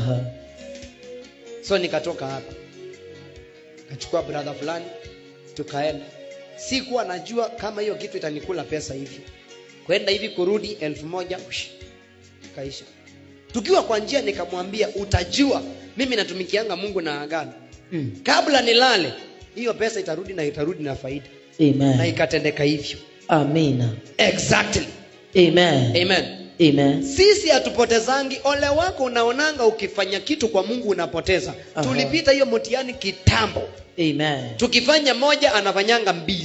So nikatoka hapa. Kachukua brother fulani tukaenda. Sikuwa najua kama hiyo kitu itanikula pesa hivi. Kwenda hivi kurudi 1,000 kaisha. Tukiwa kwa njia nikamwambia utajua mimi natumikianga Mungu na agano. Kabla nilale hiyo pesa itarudi na faida. Amen. Na ikatendeka hivyo. Amina. Exactly. Amen. Amen. Amen. Sisi hatupotezangi. Ole wako unaonanga ukifanya kitu kwa Mungu unapoteza. Tulipita hiyo mtihani kitambo. Amen. Tukifanya moja anafanyanga 2.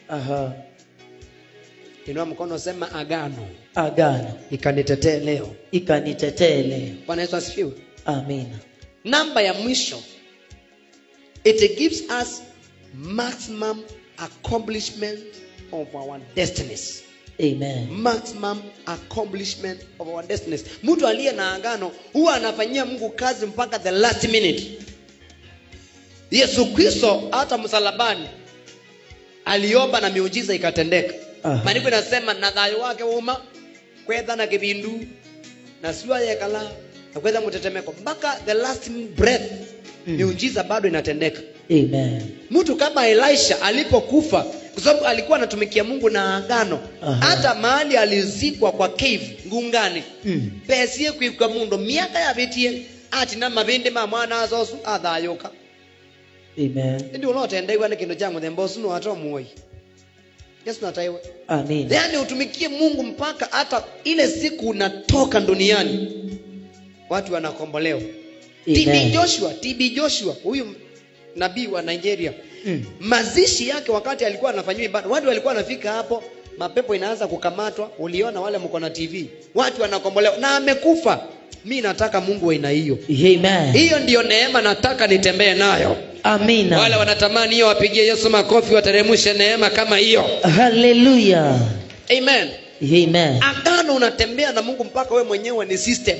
Inua mkono sema agano. Agano. Ikanitetee leo. Ikanitetee leo. Bwana Yesu asifiwe. Amina. Namba ya mwisho. It gives us maximum accomplishment of our destinies. Amen. Maximum accomplishment of our destinies. Mtu aliye na agano huwa anafanyia Mungu kazi mpaka the last minute. Yesu Kristo hata msalabani aliomba na miujiza ikatendeka. Maandiko yanasema na thayo wake uma kwetha na kibindu na siwa yekala na kwetha mtetemeko mpaka the last breath. Miujiza bado inatendeka. Amen. Mtu kama Elisha alipokufa kwa sababu alikuwa anatumikia Mungu na agano. Hata mahali alizikwa kwa cave ngungani. Pesie kuikwa mundo miaka ya vitie ati na mabende ma mwana azosu athayoka. Amen. Ndio unotendegwa ni kindu changu thembosu no atomuoi. Yesu nataiwe. Amen. Yaani utumikie Mungu mpaka hata ile siku unatoka duniani watu wanakombolewa. TB Joshua huyu nabii wa Nigeria. Mazishi yake wakati alikuwa anafanywa ibada, watu walikuwa wanafika hapo, mapepo inaanza kukamatwa, uliona wale mko na TV. Watu wanakombolewa na amekufa. Mimi nataka Mungu aina hiyo. Amen. Hiyo ndio neema nataka nitembee nayo. Amina. Wale wanatamani hiyo wapigie Yesu makofi, wateremshe neema kama hiyo. Hallelujah. Amen. Amen. Agano unatembea na Mungu mpaka wewe mwenyewe ni system.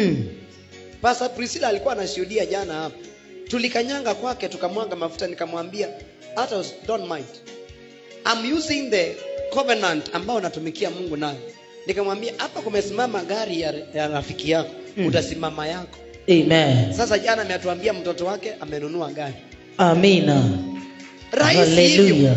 Pastor Priscilla alikuwa anashuhudia jana hapa. Tulikanyanga kwake tukamwanga mafuta, nikamwambia hata don't mind. I'm using the covenant ambao natumikia Mungu nayo. Nikamwambia hapa kumesimama gari ya rafiki yako, utasimama yako. Amen. Sasa jana ametuambia mtoto wake amenunua gari. Amina. Hallelujah.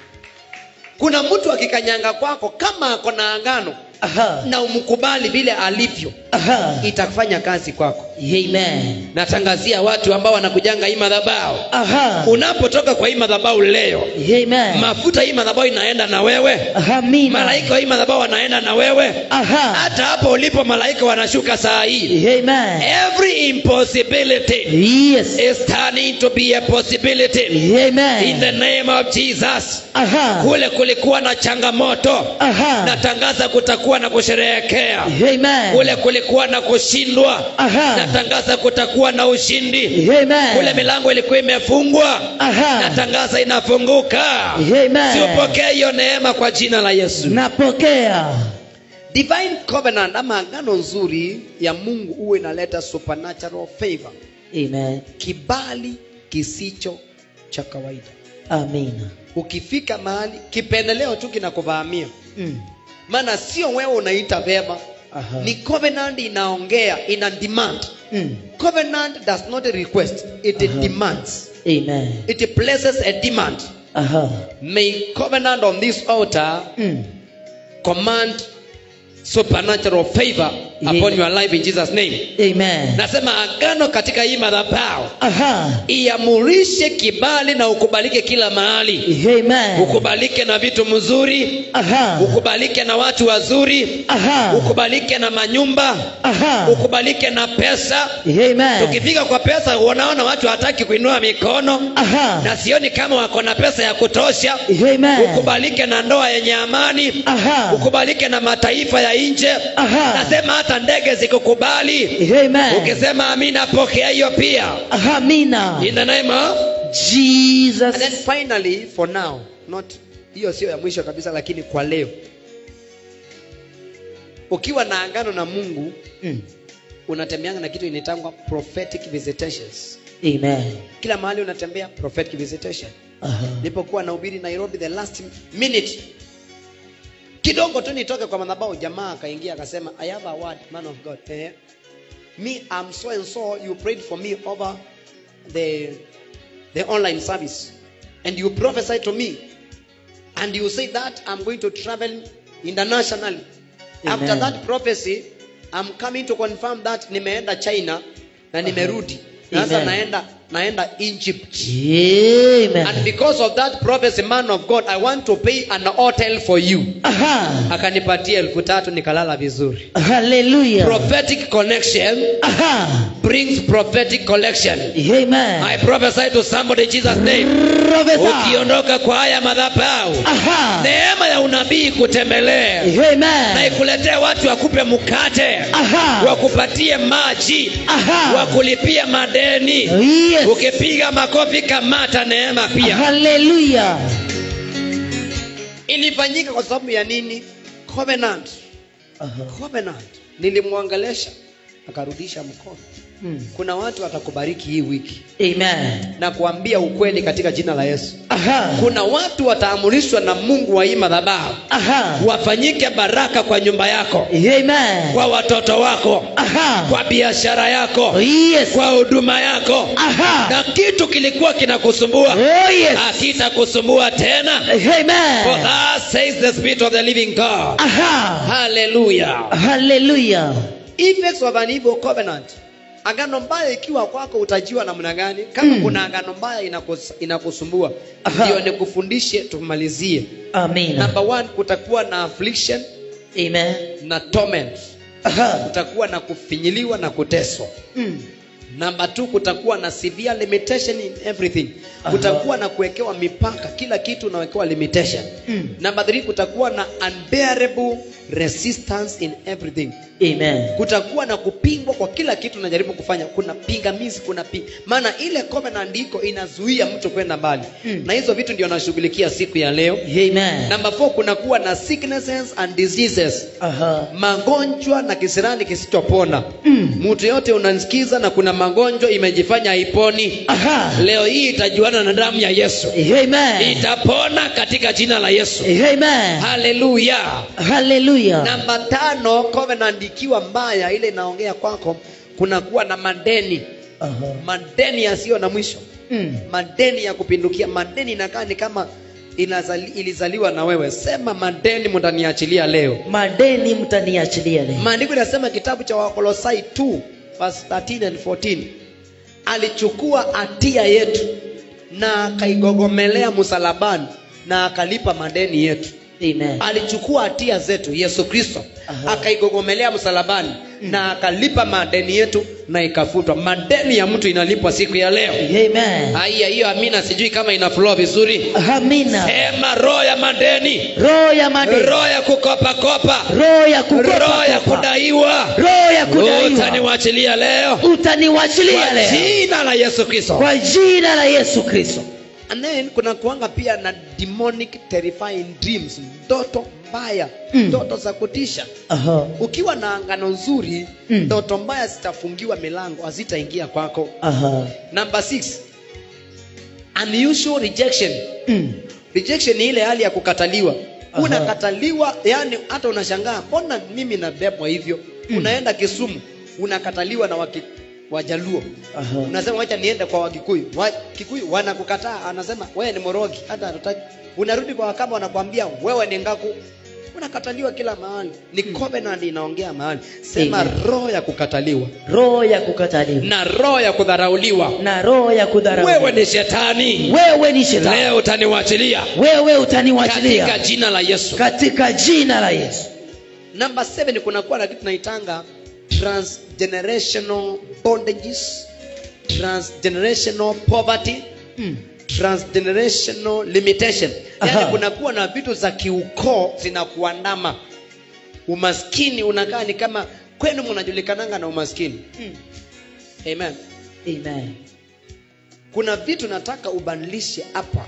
Kuna mtu akikanyanga kwako kama ako na agano na umkubali vile alivyo, itafanya kazi kwako. Amen. Natangazia watu ambao wanakujanga hii madhabahu. Unapotoka kwa hii madhabahu leo, Amen, mafuta hii madhabahu inaenda na wewe. Amina. Malaika hii madhabahu wanaenda na wewe. Hata hapo ulipo malaika wanashuka saa hii. Amen. Every impossibility is turning to be a possibility. Amen. In the name of Jesus. Kule kulikuwa na changamoto, natangaza kutakuwa na kusherehekea. Amen. Kule kulikuwa na kushindwa, natangaza kutakuwa na ushindi. Amen. Kule milango ilikuwa imefungwa, natangaza inafunguka. Amen. Siupokee hiyo neema kwa jina la Yesu. Napokea. Divine covenant ama agano nzuri ya Mungu uwe inaleta supernatural favor. Amen. Kibali kisicho cha kawaida. Amina. Ukifika mahali kipendeleo tu kinakuvamia. Maana sio wewe unaita vema. Ni covenant inaongea, ina demand. Covenant does not request, it demands. Amen. It places a demand. May covenant on this altar command supernatural favor upon your life in Jesus name. Amen. Nasema agano katika hii madhabahu iamurishe kibali na ukubalike kila mahali. Amen. Ukubalike na vitu mzuri, ukubalike na watu wazuri, ukubalike na manyumba, ukubalike na pesa. Amen. Tukifika kwa pesa unaona watu hataki kuinua mikono, na sioni kama wako na pesa ya kutosha. Amen. Ukubalike na ndoa yenye amani, ukubalike na mataifa ya nje. Nasema hata ndege zikukubali. Amen. Ukisema amina pokea hiyo pia. Amina. In the name of Jesus. And then finally for now, not hiyo sio ya mwisho kabisa lakini kwa leo, ukiwa na agano na Mungu unatembeanga na kitu inaitangwa prophetic visitations. Amen. Kila mahali unatembea prophetic visitation. Nilipokuwa nahubiri Nairobi the last minute kidogo tu nitoke kwa madhabahu, jamaa akaingia akasema I have a word, man of God. Me I'm so and so, you prayed for me over the online service and you prophesied to me and you said that I'm going to travel internationally. Amen. After that prophecy I'm coming to confirm that nimeenda China na nimerudi. Sasa naenda Egypt. Amen. And because of that prophecy, man of God, I want to pay an hotel for you. Akanipatia 3,000 nikalala vizuri. Hallelujah. Prophetic connection brings prophetic collection. Amen. I prophesy to somebody in Jesus name. Ukiondoka kwa haya madhabahu, neema ya unabii kutembelee. Amen. Na ikuletee watu wakupe mkate, wakupatie maji, wakulipia madeni. Yes. Ukipiga makofi kamata neema pia. Hallelujah. Ilifanyika kwa sababu ya nini? Covenant. Covenant. Nilimwangelesha akarudisha mkono. kuna watu watakubariki hii wiki Amen. na kuambia ukweli katika jina la Yesu. Aha. Kuna watu wataamrishwa na Mungu wa hii madhabahu Aha. wafanyike baraka kwa nyumba yako, Amen. kwa watoto wako, Aha. kwa biashara yako, Yes. kwa huduma yako. Aha. Na kitu kilikuwa kinakusumbua Oh yes. hakitakusumbua tena. For Amen. thus says the Spirit of the living God. Aha. Hallelujah. Hallelujah. Effects of an evil covenant. Agano mbaya ikiwa kwako utajiwa namna gani? Kama kuna agano mbaya inakusumbua, Aha. ndio nikufundishe tumalizie. Amen. Number 1, kutakuwa na affliction Amen. na torment. Aha. Kutakuwa na kufinyiliwa na kuteswa. Number 2, kutakuwa na severe limitation in everything. Kutakuwa na kuwekewa mipaka, kila kitu unawekewa limitation. Number 3, kutakuwa na unbearable resistance in everything. Amen. Kutakuwa na kupingwa kwa kila kitu unajaribu kufanya. Kuna pingamizi, maana ile covenant iko inazuia mtu kwenda mbali. Na hizo vitu ndio nashughulikia siku ya leo. Amen. Number 4, kunakuwa na sicknesses and diseases. Aha. Magonjwa na kisirani kisichopona. Mtu yote unanisikiza na kuna magonjwa imejifanya haiponi. Aha. Leo hii itajuana na damu ya Yesu. Amen. Itapona katika jina la Yesu. Amen. Hallelujah. Hallelujah. Namba 5, covenant ikiwa mbaya ile inaongea kwako, kunakuwa na madeni. Aha. Madeni yasiyo na mwisho. Madeni ya kupindukia. Madeni inakaa ni kama ilizaliwa na wewe. Sema madeni mtaniachilia leo. Madeni mtaniachilia leo. Maandiko yanasema kitabu cha Wakolosai 2 verse 13 and 14. Alichukua hatia yetu na akaigogomelea msalabani na akalipa madeni yetu. Amen. Alichukua hatia zetu Yesu Kristo, akaigogomelea msalabani na akalipa madeni yetu na ikafutwa. Madeni ya mtu inalipwa siku ya leo. Amen. Haya, hiyo amina, sijui kama ina flow vizuri. Amina. Sema roho ya madeni, Roho ya madeni. roho ya kukopa kopa, Roho ya kukopa. roho ya kudaiwa, Roho ya kudaiwa. utaniwachilia leo Utaniwachilia kwa leo. jina la Yesu Kristo. Kwa jina la Yesu Kristo. And then kuna kuanga pia na demonic terrifying dreams, ndoto mbaya, ndoto za kutisha. Aha. Ukiwa na angano nzuri, ndoto mbaya zitafungiwa milango, hazitaingia kwako. Aha. Number 6, unusual rejection. Rejection ni ile hali ya kukataliwa. Unakataliwa, yani hata unashangaa, mbona mimi nabebwa hivyo? Unaenda Kisumu, unakataliwa na Wajaluo. Unasema wacha niende kwa Wakikuyu. Kikuyu wanakukataa, anasema wewe ni morogi, hata hatutaki. Unarudi kwa Wakamba, wanakuambia wewe ni ngaku. Unakataliwa kila mahali. Ni covenant inaongea mahali. Sema roho ya kukataliwa. Roho ya kukataliwa. Na roho ya kudharauliwa. Na roho ya kudharauliwa. Wewe ni shetani. Wewe ni shetani. Leo utaniwachilia. Wewe utaniwachilia. Katika jina la Yesu. Katika jina la Yesu. Number 7, kunakuwa na kitu naitanga transgenerational bondages, transgenerational poverty, transgenerational limitation. Yani kunakuwa na vitu za kiukoo zinakuandama. Umaskini unakaa ni kama kwenu mnajulikananga na umaskini. Amen. Amen. Kuna vitu nataka ubadilishe hapa.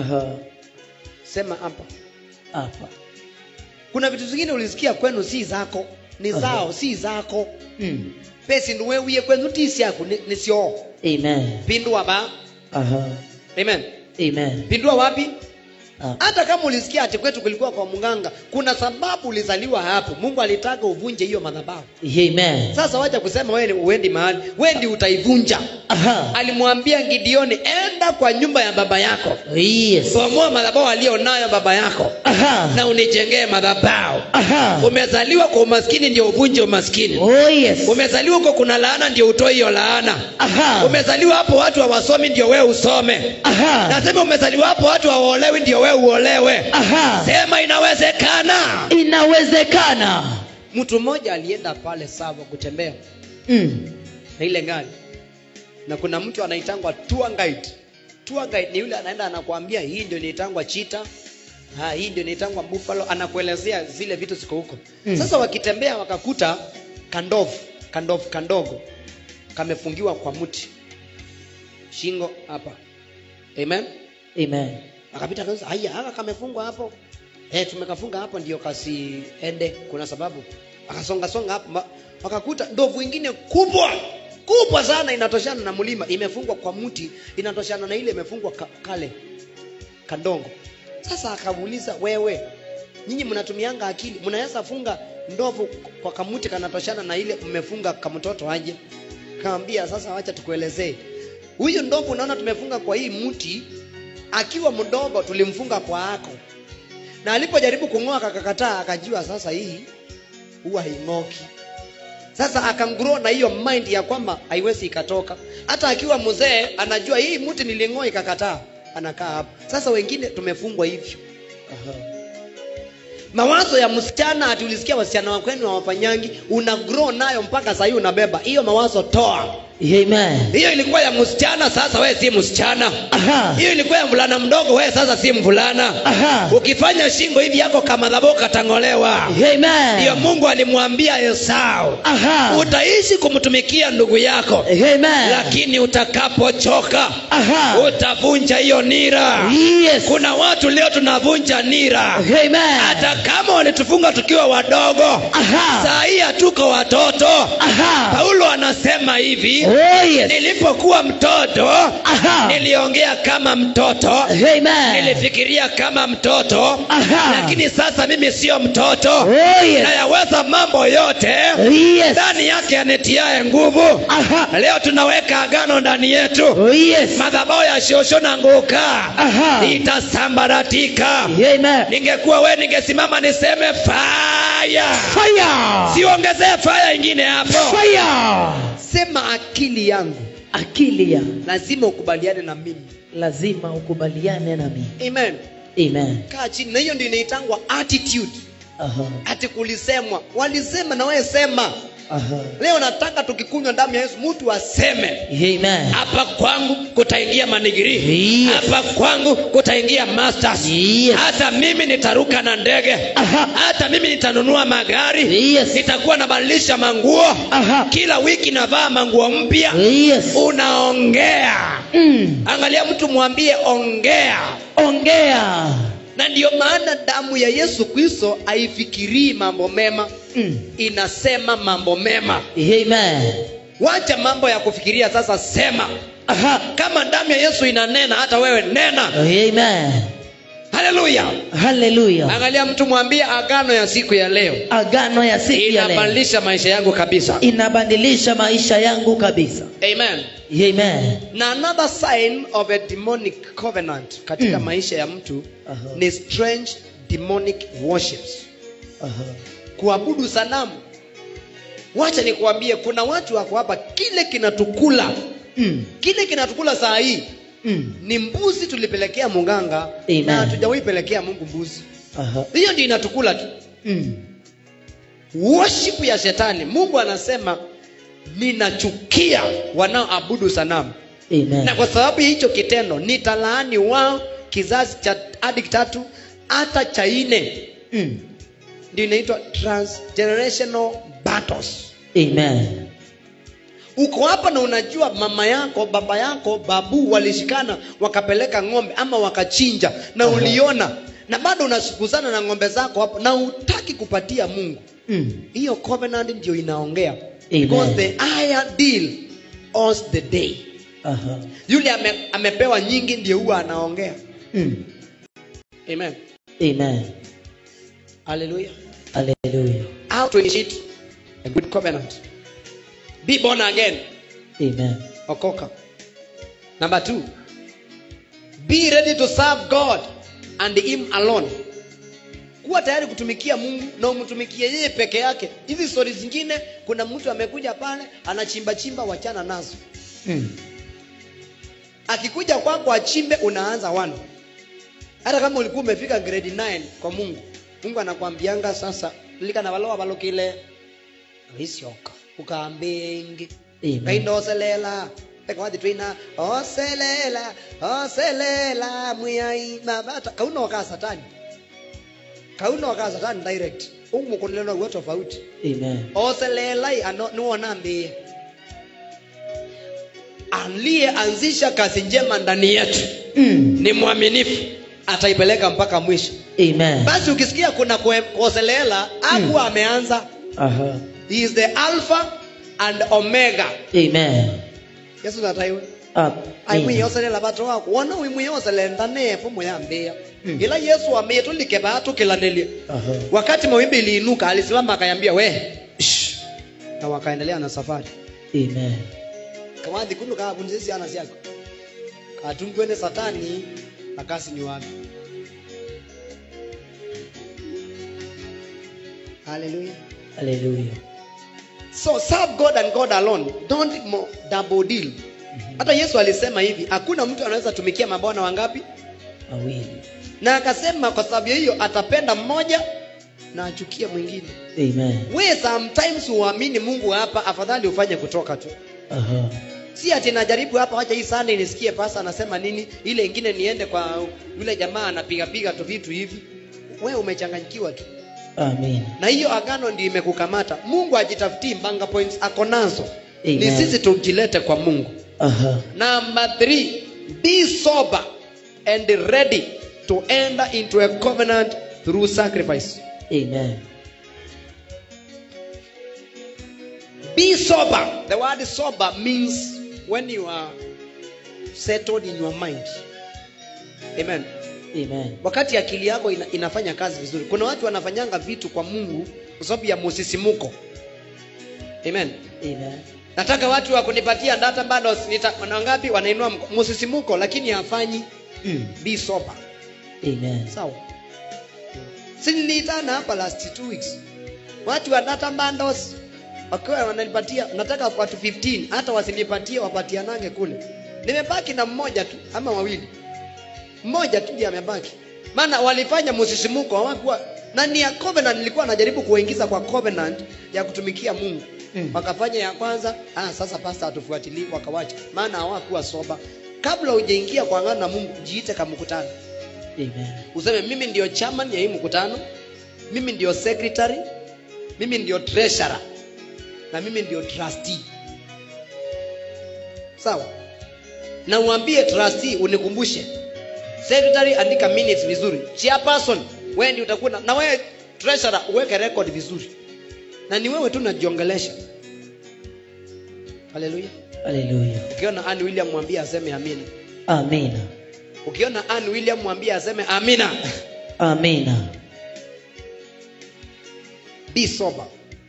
Sema hapa. Hapa. Kuna vitu zingine ulisikia kwenu si zako, ni zao, si zako. Pesi nduwe wiye kwenu tisi yako ni sio. Amen. Pindua ba. Amen. Amen. Pindua wapi? Hata kama ulisikia ati kwetu kulikuwa kwa mganga, kuna sababu ulizaliwa hapo. Mungu alitaka uvunje hiyo madhabahu. Amen. Sasa wacha kusema wewe uendi mahali, wewe ndio utaivunja. Alimwambia Gideoni, enda kwa nyumba ya baba yako. Yes. Bomoa madhabahu alionayo baba yako. Na unijengee madhabahu. Umezaliwa kwa umaskini ndio uvunje umaskini. Oh yes. Umezaliwa kwa kuna laana ndio utoe hiyo laana. Umezaliwa hapo watu hawasomi ndio wewe usome. Nasema umezaliwa hapo watu hawaolewi ndio wewe uolewe. Sema inawezekana. Inawezekana. Mtu mmoja alienda pale Savo kutembea. Na ile gari. Na kuna mtu anaitangwa tour guide. Tour guide ni yule anaenda anakuambia hii ndio inaitangwa cheetah. Hii ndio inaitangwa buffalo, anakuelezea zile vitu ziko huko. Sasa wakitembea wakakuta kandogo kamefungiwa kwa mti. Shingo hapa. Amen. Amen. Akapita kanisa, haya haka kamefungwa hapo. Tumekafunga hapo ndio kasiende, kuna sababu. Akasonga hapo, wakakuta ndovu wengine kubwa kubwa sana, inatoshana na mlima, imefungwa kwa mti, inatoshana na ile imefungwa kale kandongo. Sasa akamuuliza, wewe nyinyi mnatumianga akili, mnaweza funga ndovu kwa kamuti kanatoshana na ile mmefunga kamtoto aje? Kaambia, sasa acha tukuelezee. Huyu ndovu unaona tumefunga kwa hii mti, akiwa mdogo tulimfunga kwa ako, na alipojaribu kung'oa akakataa, akajua sasa hii huwa haing'oki. Sasa akangrow na hiyo mind ya kwamba haiwezi ikatoka. Hata akiwa mzee anajua hii mti niling'oa ikakataa, anakaa hapo. Sasa wengine tumefungwa hivyo. Mawazo ya msichana, ati ulisikia wasichana wa kwenu hawafanyangi, una grow nayo mpaka sasa hivi unabeba hiyo mawazo. Toa. Amen. Hiyo ilikuwa ya msichana, sasa wewe si msichana. Hiyo ilikuwa ya mvulana mdogo, wewe sasa si mvulana. Ukifanya shingo hivi yako kama dhaboka katangolewa. Amen. Hiyo Mungu alimwambia Esau, utaishi kumtumikia ndugu yako. Amen. Lakini utakapochoka utavunja hiyo nira. Yes. Kuna watu leo tunavunja nira. Amen. Hata kama walitufunga tukiwa wadogo, saa hii hatuko watoto. Paulo anasema hivi, yes. Nilipokuwa mtoto niliongea kama mtoto. Amen. Nilifikiria kama mtoto. Lakini sasa mimi sio mtoto. Yes. Na yaweza mambo yote. Yes. Ndani yake anetiaye nguvu. Leo tunaweka agano ndani yetu. Yes. Madhabahu ya shosho na nguka itasambaratika. Amen. Ningekuwa wewe ningesimama niseme fire. Fire. Siongezee fire ingine hapo. Fire. Sema akili yangu, akili ya lazima ukubaliane na mimi. lazima ukubaliane na mimi. Amen. Amen. Kaa chini, na hiyo ndio inaitangwa attitude. Ati kulisemwa, walisema na wewe sema. Leo nataka tukikunywa damu ya Yesu mtu aseme, Amen. Hapa kwangu kutaingia manigiri. Yes. Hapa kwangu kutaingia masters. Yes. Hata mimi nitaruka na ndege. Hata mimi nitanunua magari. Yes. Nitakuwa nabadilisha manguo. Kila wiki navaa manguo mpya. Yes. Unaongea. Angalia mtu mwambie ongea. Ongea. na ndio maana damu ya Yesu Kristo haifikirii mambo mema. Inasema mambo mema. Amen. Wacha mambo ya kufikiria, sasa sema. Kama damu ya Yesu inanena, hata wewe nena. Amen. Hallelujah. Hallelujah. Angalia mtu mwambie, agano ya siku ya leo, agano ya siku ya leo inabadilisha maisha yangu kabisa. Inabadilisha maisha yangu kabisa. Amen. Amen. Na another sign of a demonic covenant katika maisha ya mtu ni strange demonic worships. Kuabudu sanamu. Wacha nikuambie, kuna watu wako hapa, kile kinatukula kile kinatukula saa hii ni mbuzi tulipelekea munganga. Amen. Na hatujawahi pelekea Mungu mbuzi. Hiyo ndio inatukula tu. Worship ya shetani. Mungu anasema ninachukia wanaoabudu sanamu. Amen. Na kwa sababu hicho kitendo nitalaani wao kizazi cha hadi 3 hata cha 4. Ndio inaitwa transgenerational battles. Amen. Uko hapa na unajua mama yako, baba yako, babu walishikana wakapeleka ng'ombe ama wakachinja na uliona, na bado unasukuzana na ng'ombe zako hapo na hutaki kupatia Mungu. Hiyo covenant ndio inaongea. Because the higher deal owns the day. Yule amepewa nyingi ndio huwa anaongea. Amen. Amen. Hallelujah. Hallelujah. How to initiate a good covenant? Be born again. Amen. Okoka. Number 2, be ready to serve God and him alone. Kuwa tayari kutumikia Mungu na umtumikie yeye peke yake. Hizi stories zingine, kuna mtu amekuja pale anachimba, wachana nazo. Akikuja kwako achimbe, unaanza 1. Hata kama ulikuwa umefika grade 9 kwa Mungu, Mungu anakuambianga sasa lika na waloa balokile risioka ukaambengi kaindo selela tekwadi twina oselela muyai mabata kauno waka satani direct umukunileno wa tofauti. Amen. Oselela nuona mbi aliyeanzisha kazi njema ndani yetu ni mwaminifu, ataipeleka mpaka mwisho. Amen. Basi ukisikia kuna kuoselela, hapo ameanza. He is the Alpha and Omega. Amen. Yesu nataiwe. Ai Amen. mwiyosele la bato wako. Wana mwiyosele ndane po moyambia. Ila Yesu ametulike batu kilaneli. Wakati mawimbi iliinuka alisimama akayambia we. Shh. Na wakaendelea na safari. Amen. Kama dikunu kaa bunzezi ana siako. Katungwene satani akasi ni wapi. Hallelujah. Hallelujah. So serve God and God alone. Don't double deal. Hata Yesu alisema hivi, hakuna mtu anaweza tumikia mabwana wangapi? Mawili. Na akasema kwa sababu hiyo atapenda mmoja na achukie mwingine. Amen. We sometimes uamini Mungu hapa, afadhali ufanye kutoka tu. Si ati najaribu hapa acha hii Sunday nisikie pasa anasema nini, ile nyingine niende kwa yule jamaa anapiga tu vitu hivi. Wewe umechanganyikiwa tu. Amen. Na hiyo agano ndio imekukamata. Mungu ajitafutie mbanga points ako nazo. Amen. Ni sisi tujilete kwa Mungu. Number 3, be sober and ready to enter into a covenant through sacrifice. Amen. Be sober. The word sober means when you are settled in your mind. Amen. Amen. Wakati akili yako inafanya kazi vizuri. Kuna watu wanafanyanga vitu kwa Mungu kwa sababu ya musisimuko. Amen. Amen. Nataka watu wakunipatia data bundles wanangapi wanainua musisimuko lakini hafanyi. Be sober. Amen. Sawa. Nilitana hapa last 2 weeks. Watu wa data bundles wakiwa wananipatia nataka watu 15 hata wasinipatie wapatianange kule. Nimebaki na mmoja tu ama wawili. Mmoja tu ndiye amebaki. Maana walifanya musisimuko hawakuwa nani ya covenant nilikuwa najaribu kuingiza kwa covenant ya kutumikia Mungu. Wakafanya ya kwanza, sasa pastor atufuatilie wakawacha. Maana hawakuwa soba. Kabla hujaingia kwa ngano na Mungu, jiite kama mkutano. Amen. Useme mimi ndio chairman ya hii mkutano, mimi ndio secretary, mimi ndio treasurer na mimi ndio trustee. Sawa? Na uambie trustee unikumbushe. Secretary andika minutes vizuri. Chairperson wewe ndio utakuwa na wewe treasurer uweke record vizuri. Na ni wewe tu unajiongelesha. Hallelujah. Hallelujah. Ukiona Ann William mwambie aseme amina. Amina. Ukiona Ann William mwambie aseme amina. Amina. Be sober.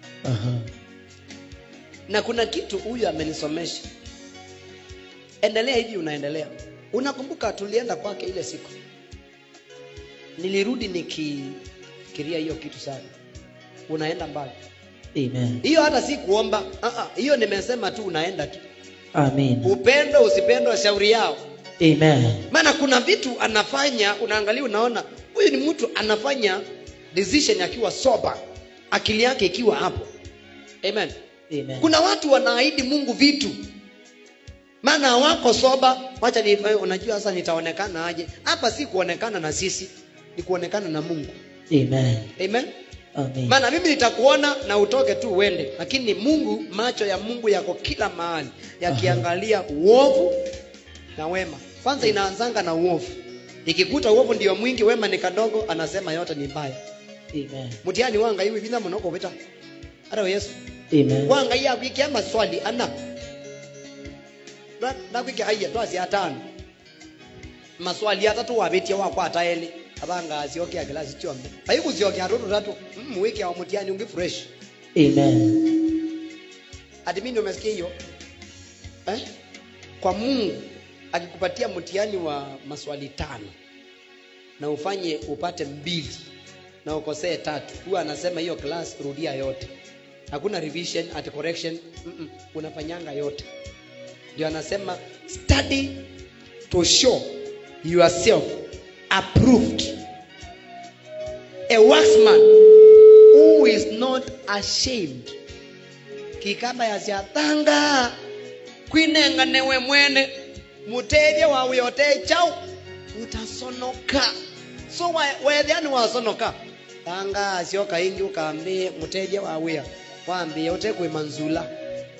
Na kuna kitu huyu amenisomesha. Endelea hivi unaendelea. Unakumbuka tulienda kwake ile siku. Nilirudi nikifikiria hiyo kitu sana. Unaenda mbali. Amen. Hiyo hata si kuomba. Hiyo nimesema tu unaenda tu. Amen. Upendo usipendo shauri yao. Amen. Maana kuna vitu anafanya unaangalia unaona huyu ni mtu anafanya decision akiwa sober. Akili yake ikiwa hapo. Amen. Amen. Kuna watu wanaahidi Mungu vitu. Maana hawako sober, wacha ni unajua sasa nitaonekana aje. Hapa si kuonekana na sisi, ni kuonekana na Mungu. Amen. Amen. Amen. Maana mimi nitakuona na utoke tu uende, lakini Mungu, macho ya Mungu yako kila mahali, yakiangalia uovu na wema. Kwanza inaanzanga na uovu. Ikikuta uovu ndio mwingi, wema ni kadogo, anasema yote ni mbaya. Amen. Mutiani wanga hivi vina mnoko vita. Hata Yesu. Amen. Wanga ya wiki ama swali ana. Na wiki haya twasi atano. Maswali atatu wabetia wako ataele. Abanga asioke aglazi chombe. Bayiku zioke aroto tatu. Wiki ya mutiani ungi fresh. Amen. Admini umesikia hiyo? Kwa Mungu akikupatia mtihani wa maswali 5 na ufanye upate 2 na ukosee 3, huwa anasema hiyo class rudia yote. Hakuna revision at correction, unafanyanga yote. Ndio anasema study to show yourself approved, a workman who is not ashamed. Kikaba ya siatanga kwinenga newe mwene muteja wa yote chao utasonoka. So wethiani wasonoka tanga sioka ingi ukambe muteja wa wea waambie yote kwa manzula.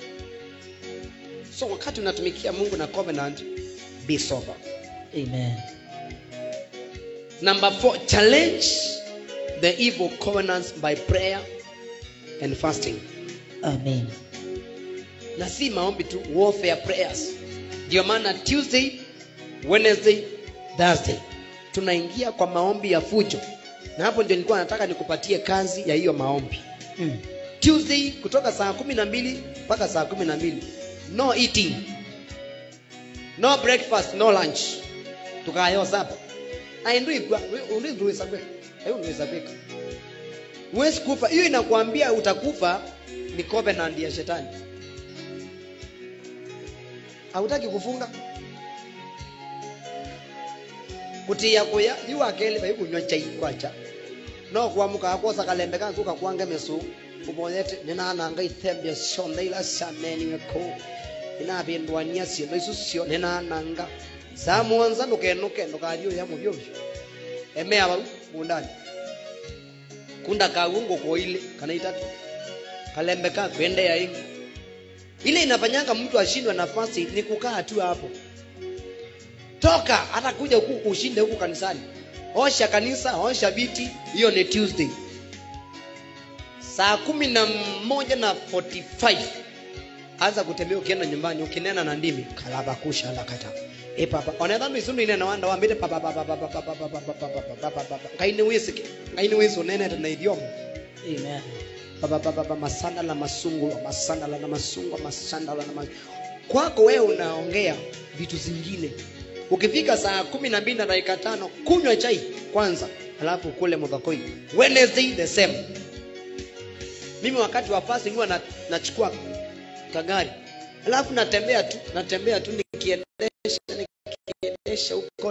So wakati unatumikia Mungu na covenant, be sober. Amen. Number 4, challenge the evil covenants by prayer and fasting. Amen. na si maombi tu, warfare prayers. Ndio maana Tuesday, Wednesday, Thursday tunaingia kwa maombi ya fujo, na hapo ndio nilikuwa nataka nikupatie kazi ya hiyo maombi. Tuesday kutoka saa 12 mpaka saa 12, no eating, no breakfast, no lunch. Tukayo sapa aindui undu sabe ayo ndio sabeka. Huwezi kufa, hiyo inakuambia utakufa, ni covenant ya shetani. Hautaki kufunga kutia kuya yu akele bayi kunywa chai kwacha no kuamuka akosa kalembe kanzu kakwange mesu ubonyete nina nanga ithembia shonde ila sameni weko ina bindwania sio isu sio nina nanga samuanza nukenuke ndokadio ya mubyo eme abaru mundani kunda kaungo ko ile kana itatu kalembe ka kwende ya ingi ile inafanyanga mtu ashindwe nafasi ni kukaa tu hapo. Toka hata kuja huku ushinde huku kanisani. Osha kanisa, osha viti, hiyo ni Tuesday. Saa 11:45 anza kutembea ukienda nyumbani ukinena na ndimi kalaba kusha la kata. Papa, onedha isunu ine na wanda wambite papa. Kaine wisi unene na idiomo. Amen. Masandala masungu, masandala na masungu, masandala na masungu. Kwako wewe unaongea vitu zingine. Ukifika saa 12:05 kunywa chai kwanza, alafu kule mudhakoi. Wednesday the same. Mimi wakati wa fasting huwa nachukua kagari, alafu natembea tu nikiendesha huko.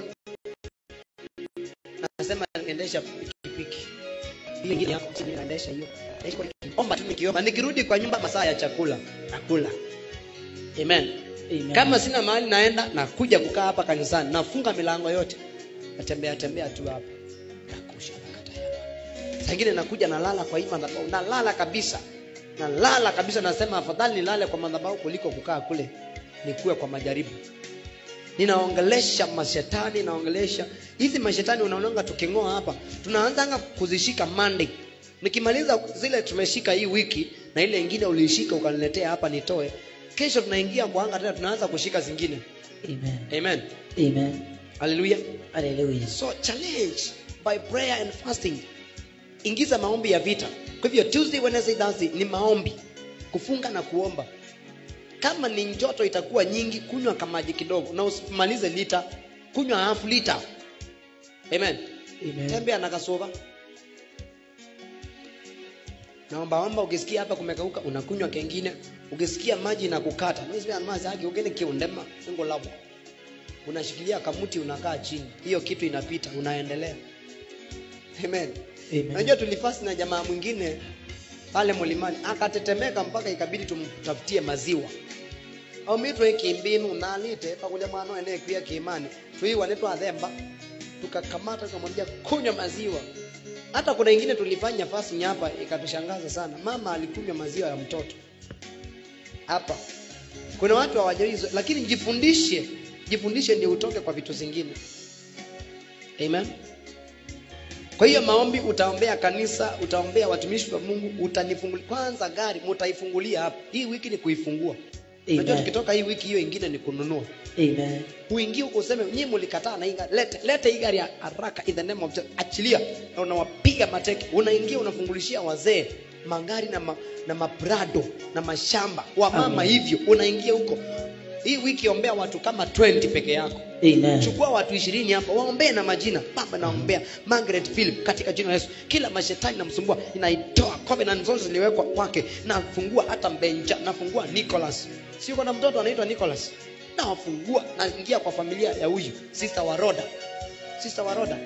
Nasema niendesha pikipiki. Hiyo ingine yako niendesha hiyo. Omba tu nikiomba, nikirudi kwa nyumba masaa ya chakula nakula. Amen. Amen. Kama sina mahali naenda na kuja kukaa hapa kanisani, nafunga milango yote, natembea tu hapa, nakusha nakata hapa. Sangine nakuja nalala kwa hii madhabahu, nalala kabisa, nasema afadhali nilale kwa madhabahu kuliko kukaa kule nikuwe kwa majaribu. Ninaongelesha mashetani, naongelesha hizi mashetani. Unaonanga tukingoa hapa, tunaanza kuzishika Monday. Nikimaliza zile tumeshika hii wiki na ile nyingine ulishika ukaniletea hapa nitoe, kesho tunaingia mwanga tena tunaanza kushika zingine. Amen. Amen. Amen. Hallelujah. Hallelujah. So challenge by prayer and fasting. Ingiza maombi ya vita. Kwa hivyo Tuesday, Wednesday, Thursday ni maombi, kufunga na kuomba. Kama ni joto itakuwa nyingi, kunywa kama maji kidogo na usimalize lita, kunywa half liter. Amen. Amen. Tembea na kasova. Naomba ukisikia hapa kumekauka unakunywa kengine, ukisikia maji na kukata unasikia maji yake ugene kiundema singo labo, unashikilia kamuti unakaa chini, hiyo kitu inapita, unaendelea. Amen. Amen. Unajua tulifast na jamaa mwingine pale mlimani, akatetemeka mpaka ikabidi tumtafutie maziwa. Au mitwe kimbinu nalite pa kule mwana ene kia kiimani tui waneto adhemba, tukakamata tukamwambia kunywa maziwa. Hata kuna wengine tulifanya fasting hapa ikatushangaza sana. Mama alikunywa maziwa ya mtoto. Hapa kuna watu hawajui, lakini jifundishe ndio utoke kwa vitu zingine. Amen. Kwa hiyo maombi, utaombea kanisa, utaombea watumishi wa Mungu, utanifungulia kwanza gari, mtaifungulia hapa. Hii wiki ni kuifungua. Unajua tukitoka hii wiki hiyo nyingine ni kununua. Amen. Uingie uko useme nyinyi mlikataa na hii gari, lete hii gari haraka in the name of Jesus. Achilia na unawapiga mateke. Unaingia unafungulishia wazee magari na maprado na mashamba wa mama. Amen. Hivyo unaingia huko. Hii wiki ombea watu kama 20 peke yako. Amen. Chukua watu 20 hapa, waombee na majina. Baba naombea Margaret Philip katika jina la Yesu. Kila mashetani namsumbua, inaitoa covenant zote ziliwekwa kwake. Nafungua hata Benja, nafungua Nicholas. Sio kuna mtoto anaitwa Nicholas. Nafungua, naingia kwa familia ya huyu Sister Waroda. Sister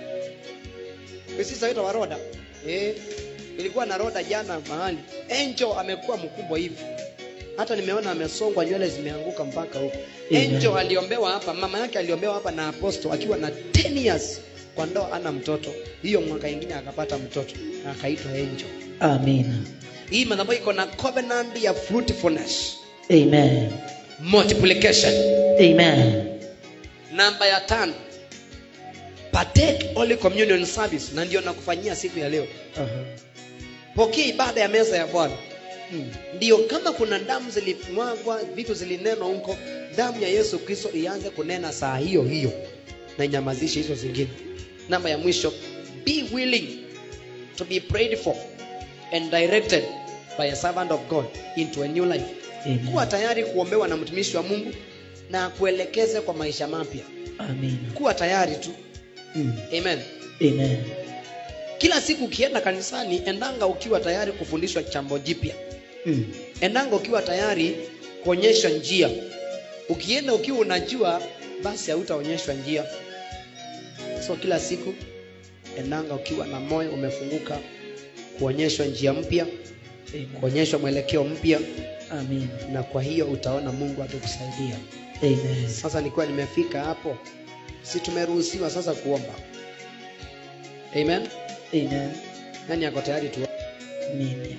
wetu Waroda. Ilikuwa na Roda jana mahali. Angel amekuwa mkubwa hivi. Hata nimeona amesongwa, nywele zimeanguka mpaka huko. Angel aliombewa hapa, mama yake aliombewa hapa na Apostle akiwa na 10 years kwa ndoa ana mtoto. Hiyo mwaka mwingine akapata mtoto na akaitwa Angel. Amen. Hii madhabahu iko na covenant ya fruitfulness. Amen. Multiplication. Amen. Namba ya 5. Partake Holy Communion service, na ndio nakufanyia siku ya leo. Uh-huh. Pokea ibada ya meza ya Bwana. Ndio kama kuna damu zilimwagwa, vitu zilinenwa huko, damu ya Yesu Kristo ianze kunena saa hiyo hiyo na inyamazishe hizo zingine. Namba ya mwisho, be willing to be prayed for and directed by a servant of God into a new life. Kuwa tayari kuombewa na mtumishi wa Mungu na kuelekeze kwa maisha mapya. Amen. Kuwa tayari tu. Amen. Amen. Kila siku ukienda kanisani, endanga ukiwa tayari kufundishwa jambo jipya. Endanga ukiwa tayari kuonyeshwa njia. Ukienda ukiwa unajua, basi hautaonyeshwa njia. So kila siku endanga ukiwa na moyo umefunguka kuonyeshwa njia mpya, kuonyeshwa mwelekeo mpya. Amen. Na kwa hiyo utaona Mungu atakusaidia. Amen. Sasa nilikuwa nimefika hapo. Si tumeruhusiwa sasa kuomba. Amen. Amen. Nani yako tayari tu? Mimi.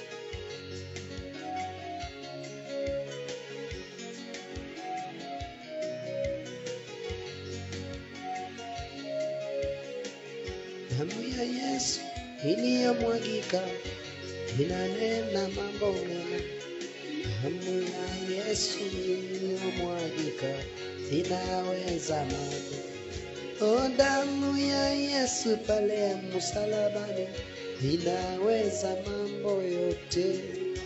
Damu ya Yesu iliyomwagika inanena mambo mema. Damu ya Yesu iliyomwagika inaweza mambo. O, damu ya Yesu pale msalabani inaweza mambo yote.